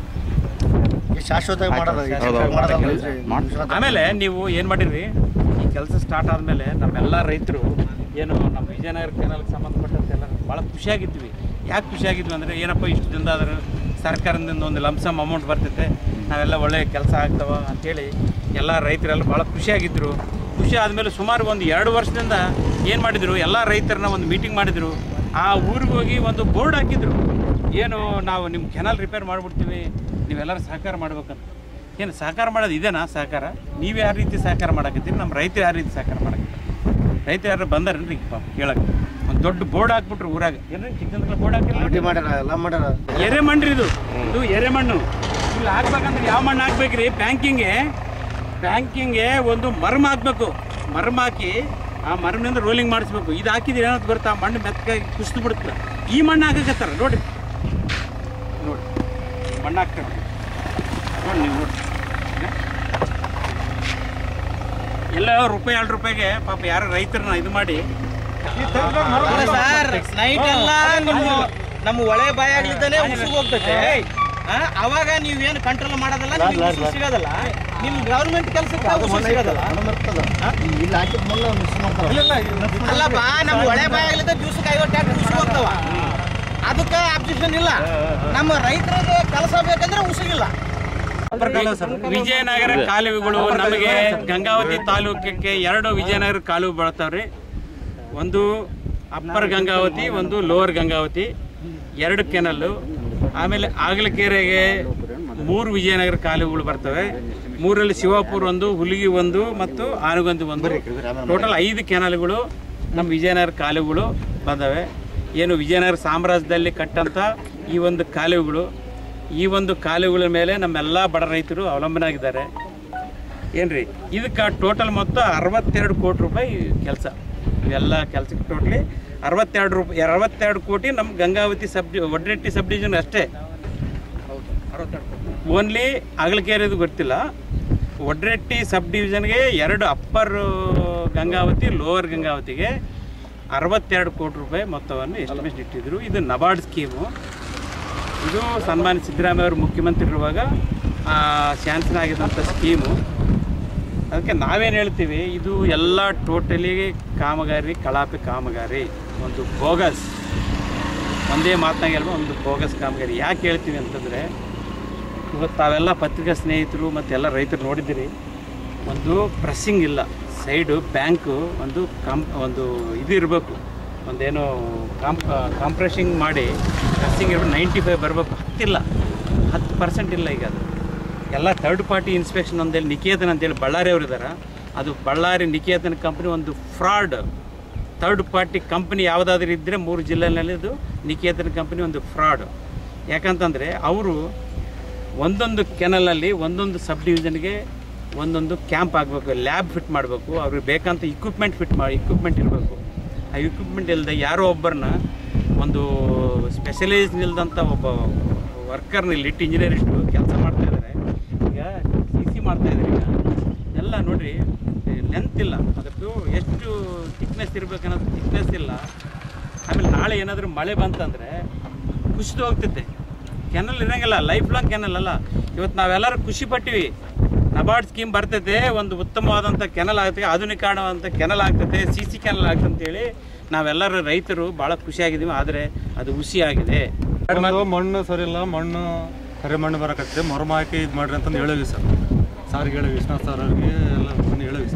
ಆಮೇಲೆ ನೀವು ಏನು ಮಾಡಿರಿ, ಈ ಕೆಲಸ ಸ್ಟಾರ್ಟ್ ಆದಮೇಲೆ ನಮ್ಮೆಲ್ಲ ರೈತರು ಏನು ನಮ್ಮ ವಿಜಯನಗರ ಕೆನಾಲ್ಗೆ ಸಂಬಂಧಪಟ್ಟಂತೆ ಎಲ್ಲ ಭಾಳ ಖುಷಿಯಾಗಿದ್ವಿ. ಯಾಕೆ ಖುಷಿಯಾಗಿದ್ವಿ ಅಂದರೆ ಏನಪ್ಪ ಇಷ್ಟು ದಿನದಾದರೂ ಸರ್ಕಾರದಿಂದ ಒಂದು ಲಂಸಮ್ ಅಮೌಂಟ್ ಬರ್ತೈತೆ, ನಾವೆಲ್ಲ ಒಳ್ಳೆಯ ಕೆಲಸ ಆಗ್ತಾವ ಅಂಥೇಳಿ ಎಲ್ಲ ರೈತರೆಲ್ಲ ಭಾಳ ಖುಷಿಯಾಗಿದ್ದರು. ಖುಷಿ ಆದಮೇಲೆ ಸುಮಾರು ಒಂದು 2 ವರ್ಷದಿಂದ ಏನು ಮಾಡಿದರು, ಎಲ್ಲ ರೈತರನ್ನ ಒಂದು ಮೀಟಿಂಗ್ ಮಾಡಿದರು. ಆ ಊರಿಗೆ ಹೋಗಿ ಒಂದು ಬೋರ್ಡ್ ಹಾಕಿದ್ರು, ಏನು ನಾವು ನಿಮ್ಮ ಕೆನಾಲ್ ರಿಪೇರ್ ಮಾಡಿಬಿಡ್ತೀವಿ, ನೀವೆಲ್ಲರೂ ಸಹಕಾರ ಮಾಡ್ಬೇಕಂತ. ಏನು ಸಹಕಾರ ಮಾಡೋದು ಇದೇನಾ ಸಹಕಾರ? ನೀವು ಯಾವ ರೀತಿ ಸಹಕಾರ ಮಾಡಕತ್ತೀರಿ, ನಮ್ಮ ರೈತರು ಯಾವ ರೀತಿ ಸಹಕಾರ ಮಾಡಕತ್ತೀರಿ? ರೈತರು ಯಾರು ಬಂದಾರೇನ್ರಿ ಕೇಳಕ್ಕೆ? ಒಂದು ದೊಡ್ಡ ಬೋರ್ಡ್ ಹಾಕ್ಬಿಟ್ರು ಊರಾಗ. ಏನ್ರಿ ಚಿಕ್ಕಂದ್ರ ಬೋರ್ಡ್ ಹಾಕಿಲ್ಲ, ಎರೆಮಣ್ಣ್ರಿ ಇದು ಎರೆಮಣ್ಣು. ಇಲ್ಲಿ ಹಾಕ್ಬೇಕಂದ್ರೆ ಯಾವ ಮಣ್ಣು ಹಾಕ್ಬೇಕ್ರಿ? ಬ್ಯಾಂಕಿಂಗ್ಗೆ ಒಂದು ಮರ್ಮ ಹಾಕ್ಬೇಕು. ಮರ್ಮ ಹಾಕಿ ಆ ಮರಮಿನಿಂದ ರೋಲಿಂಗ್ ಮಾಡಿಸ್ಬೇಕು. ಇದು ಹಾಕಿದ್ರೆ ಏನಾದ್ರು ಬರುತ್ತೆ, ಆ ಮಣ್ಣು ಮೆತ್ತಗಾಗಿ ಕುಸಿದು ಬಿಡುತ್ತೆ. ಈ ಮಣ್ಣು ಹಾಕಕತ್ತಾರ ನೋಡಿರಿ, ನೋಡಿ ಮಣ್ಣು ಹಾಕ್ತಾರೆ ನೋಡಿ, ನೀವು ನೋಡಿ ಎಲ್ಲ ರೂಪಾಯಿ 2 ರೂಪಾಯಿಗೆ ಪಾಪ ಯಾರು ರೈತರನ್ನ ಇದು ಮಾಡಿ ನೈಟ್ ಎಲ್ಲ ನಮ್ಮ ಒಳೆ ಬಾಯಾಗ್ಲಿದ್ದಾನೆ ಉಸುಗು ಹೋಗ್ತೈತೆ. ಅವಾಗ ನೀವೇನು ಕಂಟ್ರೋಲ್ ಮಾಡೋದಲ್ಲ, ನಿಮ್ಗೆ ಉಸುಗು ಸಿಗೋದಲ್ಲ, ನಿಮ್ ಗೌರ್ಮೆಂಟ್ ಕೆಲಸಕ್ಕೆ ಉಸುಗು ಸಿಗೋದಲ್ಲ. ಅಲ್ಲಪ್ಪ, ನಮ್ಮ ಒಳೆ ಬಾಯಾಗ್ಲಿದ್ದ ದಿವ್ಸಕ್ಕೆ 50 ಟ್ಯಾಕ್ಟರ್ ಉಸುಗು ಹೋಗ್ತಾವ, ಅದಕ್ಕೆ ಆಬ್ಜೆಕ್ಷನ್ ಇಲ್ಲ. ನಮ್ಮ ರೈತರಿಗೆ ಕೆಲಸ ಬೇಕಂದ್ರೆ ಉಸುಗಿಲ್ಲ. ವಿಜಯನಗರ ಕಾಲುವೆಗಳು ನಮಗೆ ಗಂಗಾವತಿ ತಾಲೂಕಕ್ಕೆ 2 ವಿಜಯನಗರ ಕಾಲುವೆ ಬರ್ತಾವ್ರಿ. ಒಂದು ಅಪ್ಪರ್ ಗಂಗಾವತಿ, ಒಂದು ಲೋವರ್ ಗಂಗಾವತಿ, 2 ಕೆನಲ್ಲು. ಆಮೇಲೆ ಆಗಲಕೆರೆಗೆ 3 ವಿಜಯನಗರ ಕಾಲುವೆಗಳು ಬರ್ತವೆ. 3ರಲ್ಲಿ ಶಿವಾಪುರ 1, ಹುಲಿಗಿ 1 ಮತ್ತು ಆನಗೊಂದಿ 1. ಟೋಟಲ್ 5 ಕೆನಲ್ಗಳು ನಮ್ಮ ವಿಜಯನಗರ ಕಾಲುವೆಗಳು ಬಂದವೆ. ಏನು ವಿಜಯನಗರ ಸಾಮ್ರಾಜ್ಯದಲ್ಲಿ ಕಟ್ಟಂಥ ಈ ಒಂದು ಕಾಲುವೆಗಳು, ಈ ಒಂದು ಕಾಲುವೆಗಳ ಮೇಲೆ ನಮ್ಮೆಲ್ಲ ಬಡ ರೈತರು ಅವಲಂಬನೆಯಾಗಿದ್ದಾರೆ. ಏನ್ರಿ ಇದಕ್ಕೆ ಟೋಟಲ್ ಮೊತ್ತ 62 ಕೋಟಿ ರೂಪಾಯಿ ಕೆಲಸ. ಇವೆಲ್ಲ ಕೆಲಸಕ್ಕೆ ಟೋಟಲಿ 62 ಕೋಟಿ ನಮ್ಮ ಗಂಗಾವತಿ ಒಡ್ರೆಟ್ಟಿ ಸಬ್ ಡಿವಿಷನ್ ಅಷ್ಟೇ. ಓನ್ಲಿ ಅಗಲಕೆರೆದು ಗೊತ್ತಿಲ್ಲ. ಒಡ್ರೆಟ್ಟಿ ಸಬ್ ಡಿವಿಷನ್ಗೆ 2 ಅಪ್ಪರ್ ಗಂಗಾವತಿ, ಲೋವರ್ ಗಂಗಾವತಿಗೆ 62 ಕೋಟಿ ರೂಪಾಯಿ ಮೊತ್ತವನ್ನು ಎಸ್ಟಿಮೇಟ್ ಇಟ್ಟಿದ್ರು. ಇದು ನಬಾರ್ಡ್ ಸ್ಕೀಮು. ಇದು ಸನ್ಮಾನ್ಯ ಸಿದ್ದರಾಮಯ್ಯ ಅವರು ಮುಖ್ಯಮಂತ್ರಿ ಇರುವಾಗ ಶಾಂಕ್ಷನ್ ಆಗಿದ್ದಂಥ ಸ್ಕೀಮು. ಅದಕ್ಕೆ ನಾವೇನು ಹೇಳ್ತೀವಿ, ಇದು ಎಲ್ಲ ಟೋಟಲಿ ಕಾಮಗಾರಿ, ಕಳಪೆ ಕಾಮಗಾರಿ, ಒಂದು ಬೋಗಸ್. ಒಂದೇ ಮಾತನಾಗ ಹೇಳ್ಬೋದು, ಒಂದು ಬೋಗಸ್ ಕಾಮಗಾರಿ. ಯಾಕೆ ಹೇಳ್ತೀವಿ ಅಂತಂದರೆ, ಇವತ್ತು ತಾವೆಲ್ಲ ಪತ್ರಿಕಾ ಸ್ನೇಹಿತರು ಮತ್ತು ಎಲ್ಲ ರೈತರು ನೋಡಿದ್ದೀರಿ, ಒಂದು ಪ್ರೆಸ್ಸಿಂಗ್ ಇಲ್ಲ. ಸೈಡು ಬ್ಯಾಂಕು ಒಂದು ಇದು ಇರಬೇಕು, ಒಂದೇನೋ ಕಾಂಪ್ರೆಷಿಂಗ್ ಮಾಡಿ ಪ್ರೆಸ್ಸಿಂಗ್ ಇರ್ಬೇಕು. 95 ಬರಬೇಕು, 10% ಇಲ್ಲ. ಈಗ ಅದು ಎಲ್ಲ ಥರ್ಡ್ ಪಾರ್ಟಿ ಇನ್ಸ್ಪೆಕ್ಷನ್ ಅಂತೇಳಿ ನಿಕೇತನ್ ಅಂತೇಳಿ ಬಳ್ಳಾರಿ ಅವರು ಇದ್ದಾರೆ. ಅದು ಬಳ್ಳಾರಿ ನಿಕೇತನ್ ಕಂಪ್ನಿ ಒಂದು ಫ್ರಾಡ್. ಥರ್ಡ್ ಪಾರ್ಟಿ ಕಂಪ್ನಿ ಯಾವುದಾದ್ರೂ ಇದ್ದರೆ 3 ಜಿಲ್ಲೆಯಲ್ಲಿ ಇದು ನಿಕೇತನ್ ಕಂಪ್ನಿ ಒಂದು ಫ್ರಾಡ್. ಯಾಕಂತಂದರೆ ಅವರು ಒಂದೊಂದು ಕೆನಲಲ್ಲಿ ಒಂದೊಂದು ಸಬ್ ಡಿವಿಷನ್ಗೆ ಒಂದೊಂದು ಕ್ಯಾಂಪ್ ಆಗಬೇಕು, ಲ್ಯಾಬ್ ಫಿಟ್ ಮಾಡಬೇಕು, ಅವ್ರಿಗೆ ಬೇಕಂತ ಇಕ್ವಿಪ್ಮೆಂಟ್ ಇರಬೇಕು. ಆ ಇಕ್ವಿಪ್ಮೆಂಟ್ ಇಲ್ಲದೆ ಯಾರೋ ಒಬ್ಬರನ್ನ ಒಂದು ಸ್ಪೆಷಲೈಸೇಷನ್ ಇಲ್ಲದಂಥ ಒಬ್ಬ ವರ್ಕರ್ನ ಇಲ್ಲಿಟ್ಟು ಇಂಜಿನಿಯರ್ ಇಟ್ಟು ಕೆಲಸ ಮಾಡ್ತಾಯಿದ್ದಾರೆ. ಈಗ CC ಮಾಡ್ತಾಯಿದ್ದಾರೆ. ಈಗ ಎಲ್ಲ ನೋಡಿರಿ, ಲೆಂತ್ ಇಲ್ಲ, ಅದಕ್ಕೂ ಎಷ್ಟು ಥಿಕ್ನೆಸ್ ಇರಬೇಕನ್ನೋದು ಥಿಕ್ನೆಸ್ ಇಲ್ಲ. ಆಮೇಲೆ ನಾಳೆ ಏನಾದರೂ ಮಳೆ ಬಂತಂದರೆ ಕುಸಿದು ಹೋಗ್ತೈತೆ. ಕೆನಲ್ ಇರೋಂಗಿಲ್ಲ, ಲೈಫ್ ಲಾಂಗ್ ಕೆನಲ್ ಅಲ್ಲ. ಇವತ್ತು ನಾವೆಲ್ಲರೂ ಖುಷಿ ಪಟ್ಟಿವಿ, ನಬಾರ್ಡ್ ಸ್ಕೀಮ್ ಬರ್ತೈತೆ, ಒಂದು ಉತ್ತಮವಾದಂಥ ಕೆನಲ್ ಆಗ್ತೈತೆ, ಆಧುನೀಕರಣವಾದಂಥ ಕೆನಲ್ ಆಗ್ತೈತೆ, CC ಕೆನಲ್ ಆಗ್ತಂತೇಳಿ ನಾವೆಲ್ಲರೂ ರೈತರು ಭಾಳ ಖುಷಿಯಾಗಿದ್ದೀವಿ. ಆದರೆ ಅದು ಹುಸಿಯಾಗಿದೆ. ಮಣ್ಣು ಸರಿ ಇಲ್ಲ, ಮಣ್ಣು ಕರೆ ಮಣ್ಣು ಬರಕತ್ತೆ, ಮರಮ ಹಾಕಿ ಇದು ಮಾಡ್ರಿ ಅಂತಂದು ಹೇಳೇವಿ ಸರ್. ಸಾರಿಗೆ ಹೇಳೇವಿ, ವಿಶ್ವನಾಥ್ ಸರ್ ಅವ್ರಿಗೆ ಎಲ್ಲ ಹೇಳೇವಿ ಸರ್.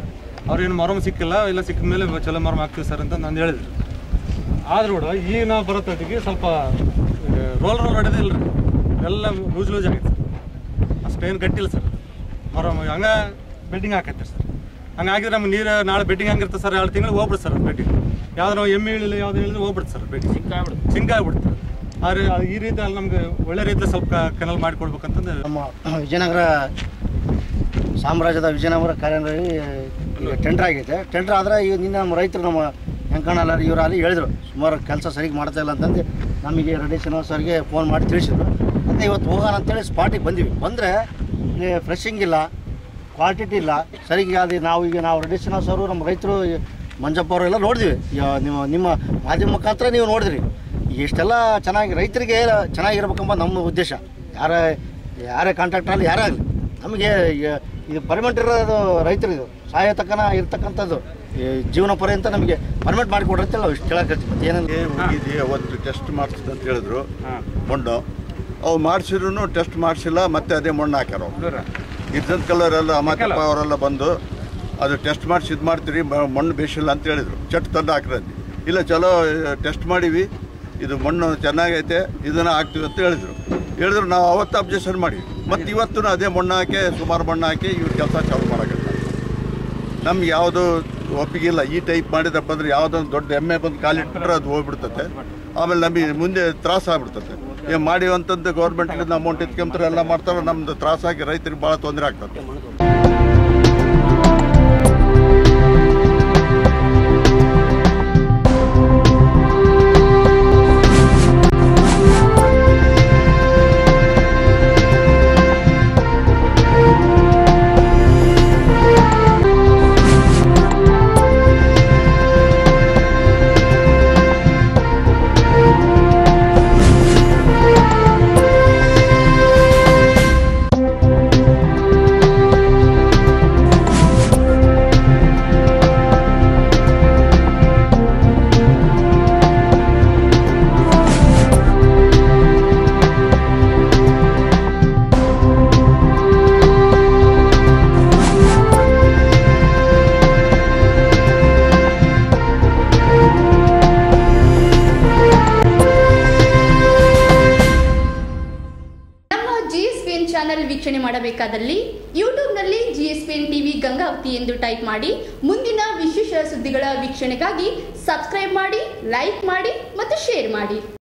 ಅವ್ರೇನು ಮೊರಮ್ ಸಿಕ್ಕಿಲ್ಲ, ಇಲ್ಲ ಸಿಕ್ಕಿದ ಮೇಲೆ ಚಲೋ ಮೊರಮ್ ಹಾಕ್ತೀವಿ ಸರ್ ಅಂತ ನಾನು ಹೇಳಿದ್ರು. ಆದ್ರೂ ಕೂಡ ಈಗ ನಾವು ಬರೋತ್ತಿಗೆ ಸ್ವಲ್ಪ ರೋಲ್ ಹೊಡೆದೇ ಇಲ್ಲ ರೀ, ಎಲ್ಲ ಲೂಸ್ ಆಗೈತೆ ಸರ್, ಅಷ್ಟೇನು ಗಟ್ಟಿಲ್ಲ ಸರ್. ಮೊರಮ್ ಹಂಗೆ ಬೆಡ್ಡಿಂಗ್ ಹಾಕೈತೆ ಸರ್. ಹಂಗಾಗಿದ್ರೆ ನಮ್ಗೆ ನೀರು ನಾಳೆ ಬೆಡ್ಡಿಂಗ್ ಹಂಗಿರ್ತದೆ ಸರ್, 2 ತಿಂಗಳು ಹೋಗ್ಬಿಡುತ್ತೆ ಸರ್ ಬೆಡ್ಡಿಂಗ್. ಯಾವ್ದು ನಾವು ಎಮ್ಮೆ ಹೇಳಿಲ್ಲ ಯಾವ್ದು ಹೇಳಿದ್ರೆ ಹೋಗ್ಬಿಡುತ್ತೆ ಸರ್ ಬೆಡ್ಡಿಂಗ್, ಸಿಂಕ್ ಆಗ್ಬಿಡುತ್ತೆ. ಆದರೆ ಈ ರೀತಿ ಅಲ್ಲಿ ನಮ್ಗೆ ಒಳ್ಳೆ ರೀತಿಯಲ್ಲಿ ಸ್ವಲ್ಪ ಕೆನಲ್ ಮಾಡಿಕೊಡ್ಬೇಕಂತಂದು ನಮ್ಮ ವಿಜಯನಗರ ಸಾಮ್ರಾಜ್ಯದ ವಿಜಯನಗರ ಕಾರ್ಯಾಲಯದಲ್ಲಿ ಈಗ ಟೆಂಡರ್ ಆಗೈತೆ. ಟೆಂಡರ್ ಆದರೆ ಈಗ ನಿನ್ನ ನಮ್ಮ ರೈತರು ನಮ್ಮ ಹೆಂಕಣ್ಣಲ್ಲ ಇವರು ಅಲ್ಲಿ ಹೇಳಿದ್ರು ಸುಮಾರು ಕೆಲಸ ಸರಿಗೆ ಮಾಡ್ತಾ ಇಲ್ಲ ಅಂತಂದು ನಮಗೆ ರೆಡ್ಡಿ ಶ್ರೀನಿವಾಸ್ ಸರ್ಗೆ ಫೋನ್ ಮಾಡಿ ತಿಳಿಸಿದ್ರು. ಮತ್ತು ಇವತ್ತು ಹೋಗೋಣ ಅಂತೇಳಿ ಸ್ಪಾಟಿಗೆ ಬಂದೀವಿ. ಬಂದರೆ ಇಲ್ಲಿ ಫ್ರೆಶಿಂಗ್ ಇಲ್ಲ, ಕ್ವಾಂಟಿಟಿ ಇಲ್ಲ ಸರಿಗೆ. ಅದು ನಾವು ರೆಡ್ಡಿ ಶ್ರೀನಿವಾಸ್ ಅವರು ನಮ್ಮ ರೈತರು ಮಂಜಪ್ಪ ಅವರೆಲ್ಲ ನೋಡಿದ್ವಿ, ನಿಮ್ಮ ಮಾಧ್ಯಮ ಮುಖಾಂತರ ನೀವು ನೋಡಿದ್ರಿ. ಇಷ್ಟೆಲ್ಲ ಚೆನ್ನಾಗಿ ರೈತರಿಗೆ ಚೆನ್ನಾಗಿರ್ಬೇಕೆಂಬ ನಮ್ಮ ಉದ್ದೇಶ. ಯಾರೇ ಕಾಂಟ್ರಾಕ್ಟ್ರಲ್ಲಿ ಯಾರೇ ಆಗಲಿ ನಮಗೆ ಇದು ಪರ್ಮನೆಂಟ್ ಇರೋದು ರೈತರಿದು ಸಾಯೋ ತಕ್ಕನ ಇರ್ತಕ್ಕಂಥದ್ದು ಜೀವನ ಪರ್ಯಂತ ನಮಗೆ ಪರ್ಮನೆಂಟ್ ಮಾಡಿಕೊಡ್ರಿ ಅಂತ ನಾವು ಇಷ್ಟು ಕೇಳಕತ್ತೀವಿ. ಮತ್ತೆ ಏನಂದ್ರೆ ಹೋಗಿದ್ವಿ ಅವತ್ತು ಟೆಸ್ಟ್ ಮಾಡಿಸಿದ ಅಂತ ಹೇಳಿದ್ರು ಮಣ್ಣು, ಅವು ಮಾಡಿಸಿದ್ರು ಟೆಸ್ಟ್ ಮಾಡಿಸಿಲ್ಲ, ಮತ್ತೆ ಅದೇ ಮಣ್ಣು ಹಾಕ್ಯಾರ. ಇದ್ದಂತ ಕಲರೆಲ್ಲ ಅಮಾಕಪ್ಪ ಅವರೆಲ್ಲ ಬಂದು ಅದು ಟೆಸ್ಟ್ ಮಾಡಿಸಿ ಇದು ಮಾಡ್ತೀರಿ ಮಣ್ಣು ಬೇಸಿಲ್ಲ ಅಂತ ಹೇಳಿದರು. ಚಟ್ ತಂದು ಹಾಕ್ರಂದು ಇಲ್ಲ ಚಲೋ ಟೆಸ್ಟ್ ಮಾಡೀವಿ, ಇದು ಮಣ್ಣು ಚೆನ್ನಾಗೈತೆ ಇದನ್ನು ಹಾಕ್ತೀವಿ ಅಂತ ಹೇಳಿದ್ರು. ನಾವು ಅವತ್ತು ಅಬ್ಜೆಕ್ಷನ್ ಮಾಡಿವಿ. ಮತ್ತು ಇವತ್ತು ಅದೇ ಮಣ್ಣು ಹಾಕಿ ಸುಮಾರು ಮಣ್ಣು ಹಾಕಿ ಇವ್ರು ಕೆಲಸ ಚಾಲು ಮಾಡಕತ್ತಾರೆ. ನಮ್ಗೆ ಯಾವುದು ಒಪ್ಪಿಗೆ ಇಲ್ಲ. ಈ ಟೈಪ್ ಮಾಡಿದಪ್ಪ ಅಂದ್ರೆ ಯಾವುದೊಂದು ದೊಡ್ಡ ಎಮ್ಮೆ ಬಂದು ಕಾಲಿಟ್ಬಿಟ್ರೆ ಅದು ಹೋಗ್ಬಿಡ್ತತೆ. ಆಮೇಲೆ ನಮಗೆ ಮುಂದೆ ತ್ರಾಸ ಆಗ್ಬಿಡ್ತದೆ. ಏನು ಮಾಡಿವಂಥದ್ದು ಗೌರ್ಮೆಂಟ್ಲಿಂದ ಅಮೌಂಟ್ ಎತ್ಕೊಂತಾರೆ ಎಲ್ಲ ಮಾಡ್ತಾರೆ, ನಮ್ದು ತ್ರಾಸಾಗಿ ರೈತರಿಗೆ ಭಾಳ ತೊಂದರೆ ಆಗ್ತದೆ. ವೀಕ್ಷಣೆ ಮಾಡಬೇಕಾದಲ್ಲಿ ಯೂಟ್ಯೂಬ್ನಲ್ಲಿ GSPN TV ಗಂಗಾವತಿ ಎಂದು ಟೈಪ್ ಮಾಡಿ. ಮುಂದಿನ ವಿಶೇಷ ಸುದ್ದಿಗಳ ವೀಕ್ಷಣೆಗಾಗಿ ಸಬ್ಸ್ಕ್ರೈಬ್ ಮಾಡಿ, ಲೈಕ್ ಮಾಡಿ ಮತ್ತು ಶೇರ್ ಮಾಡಿ.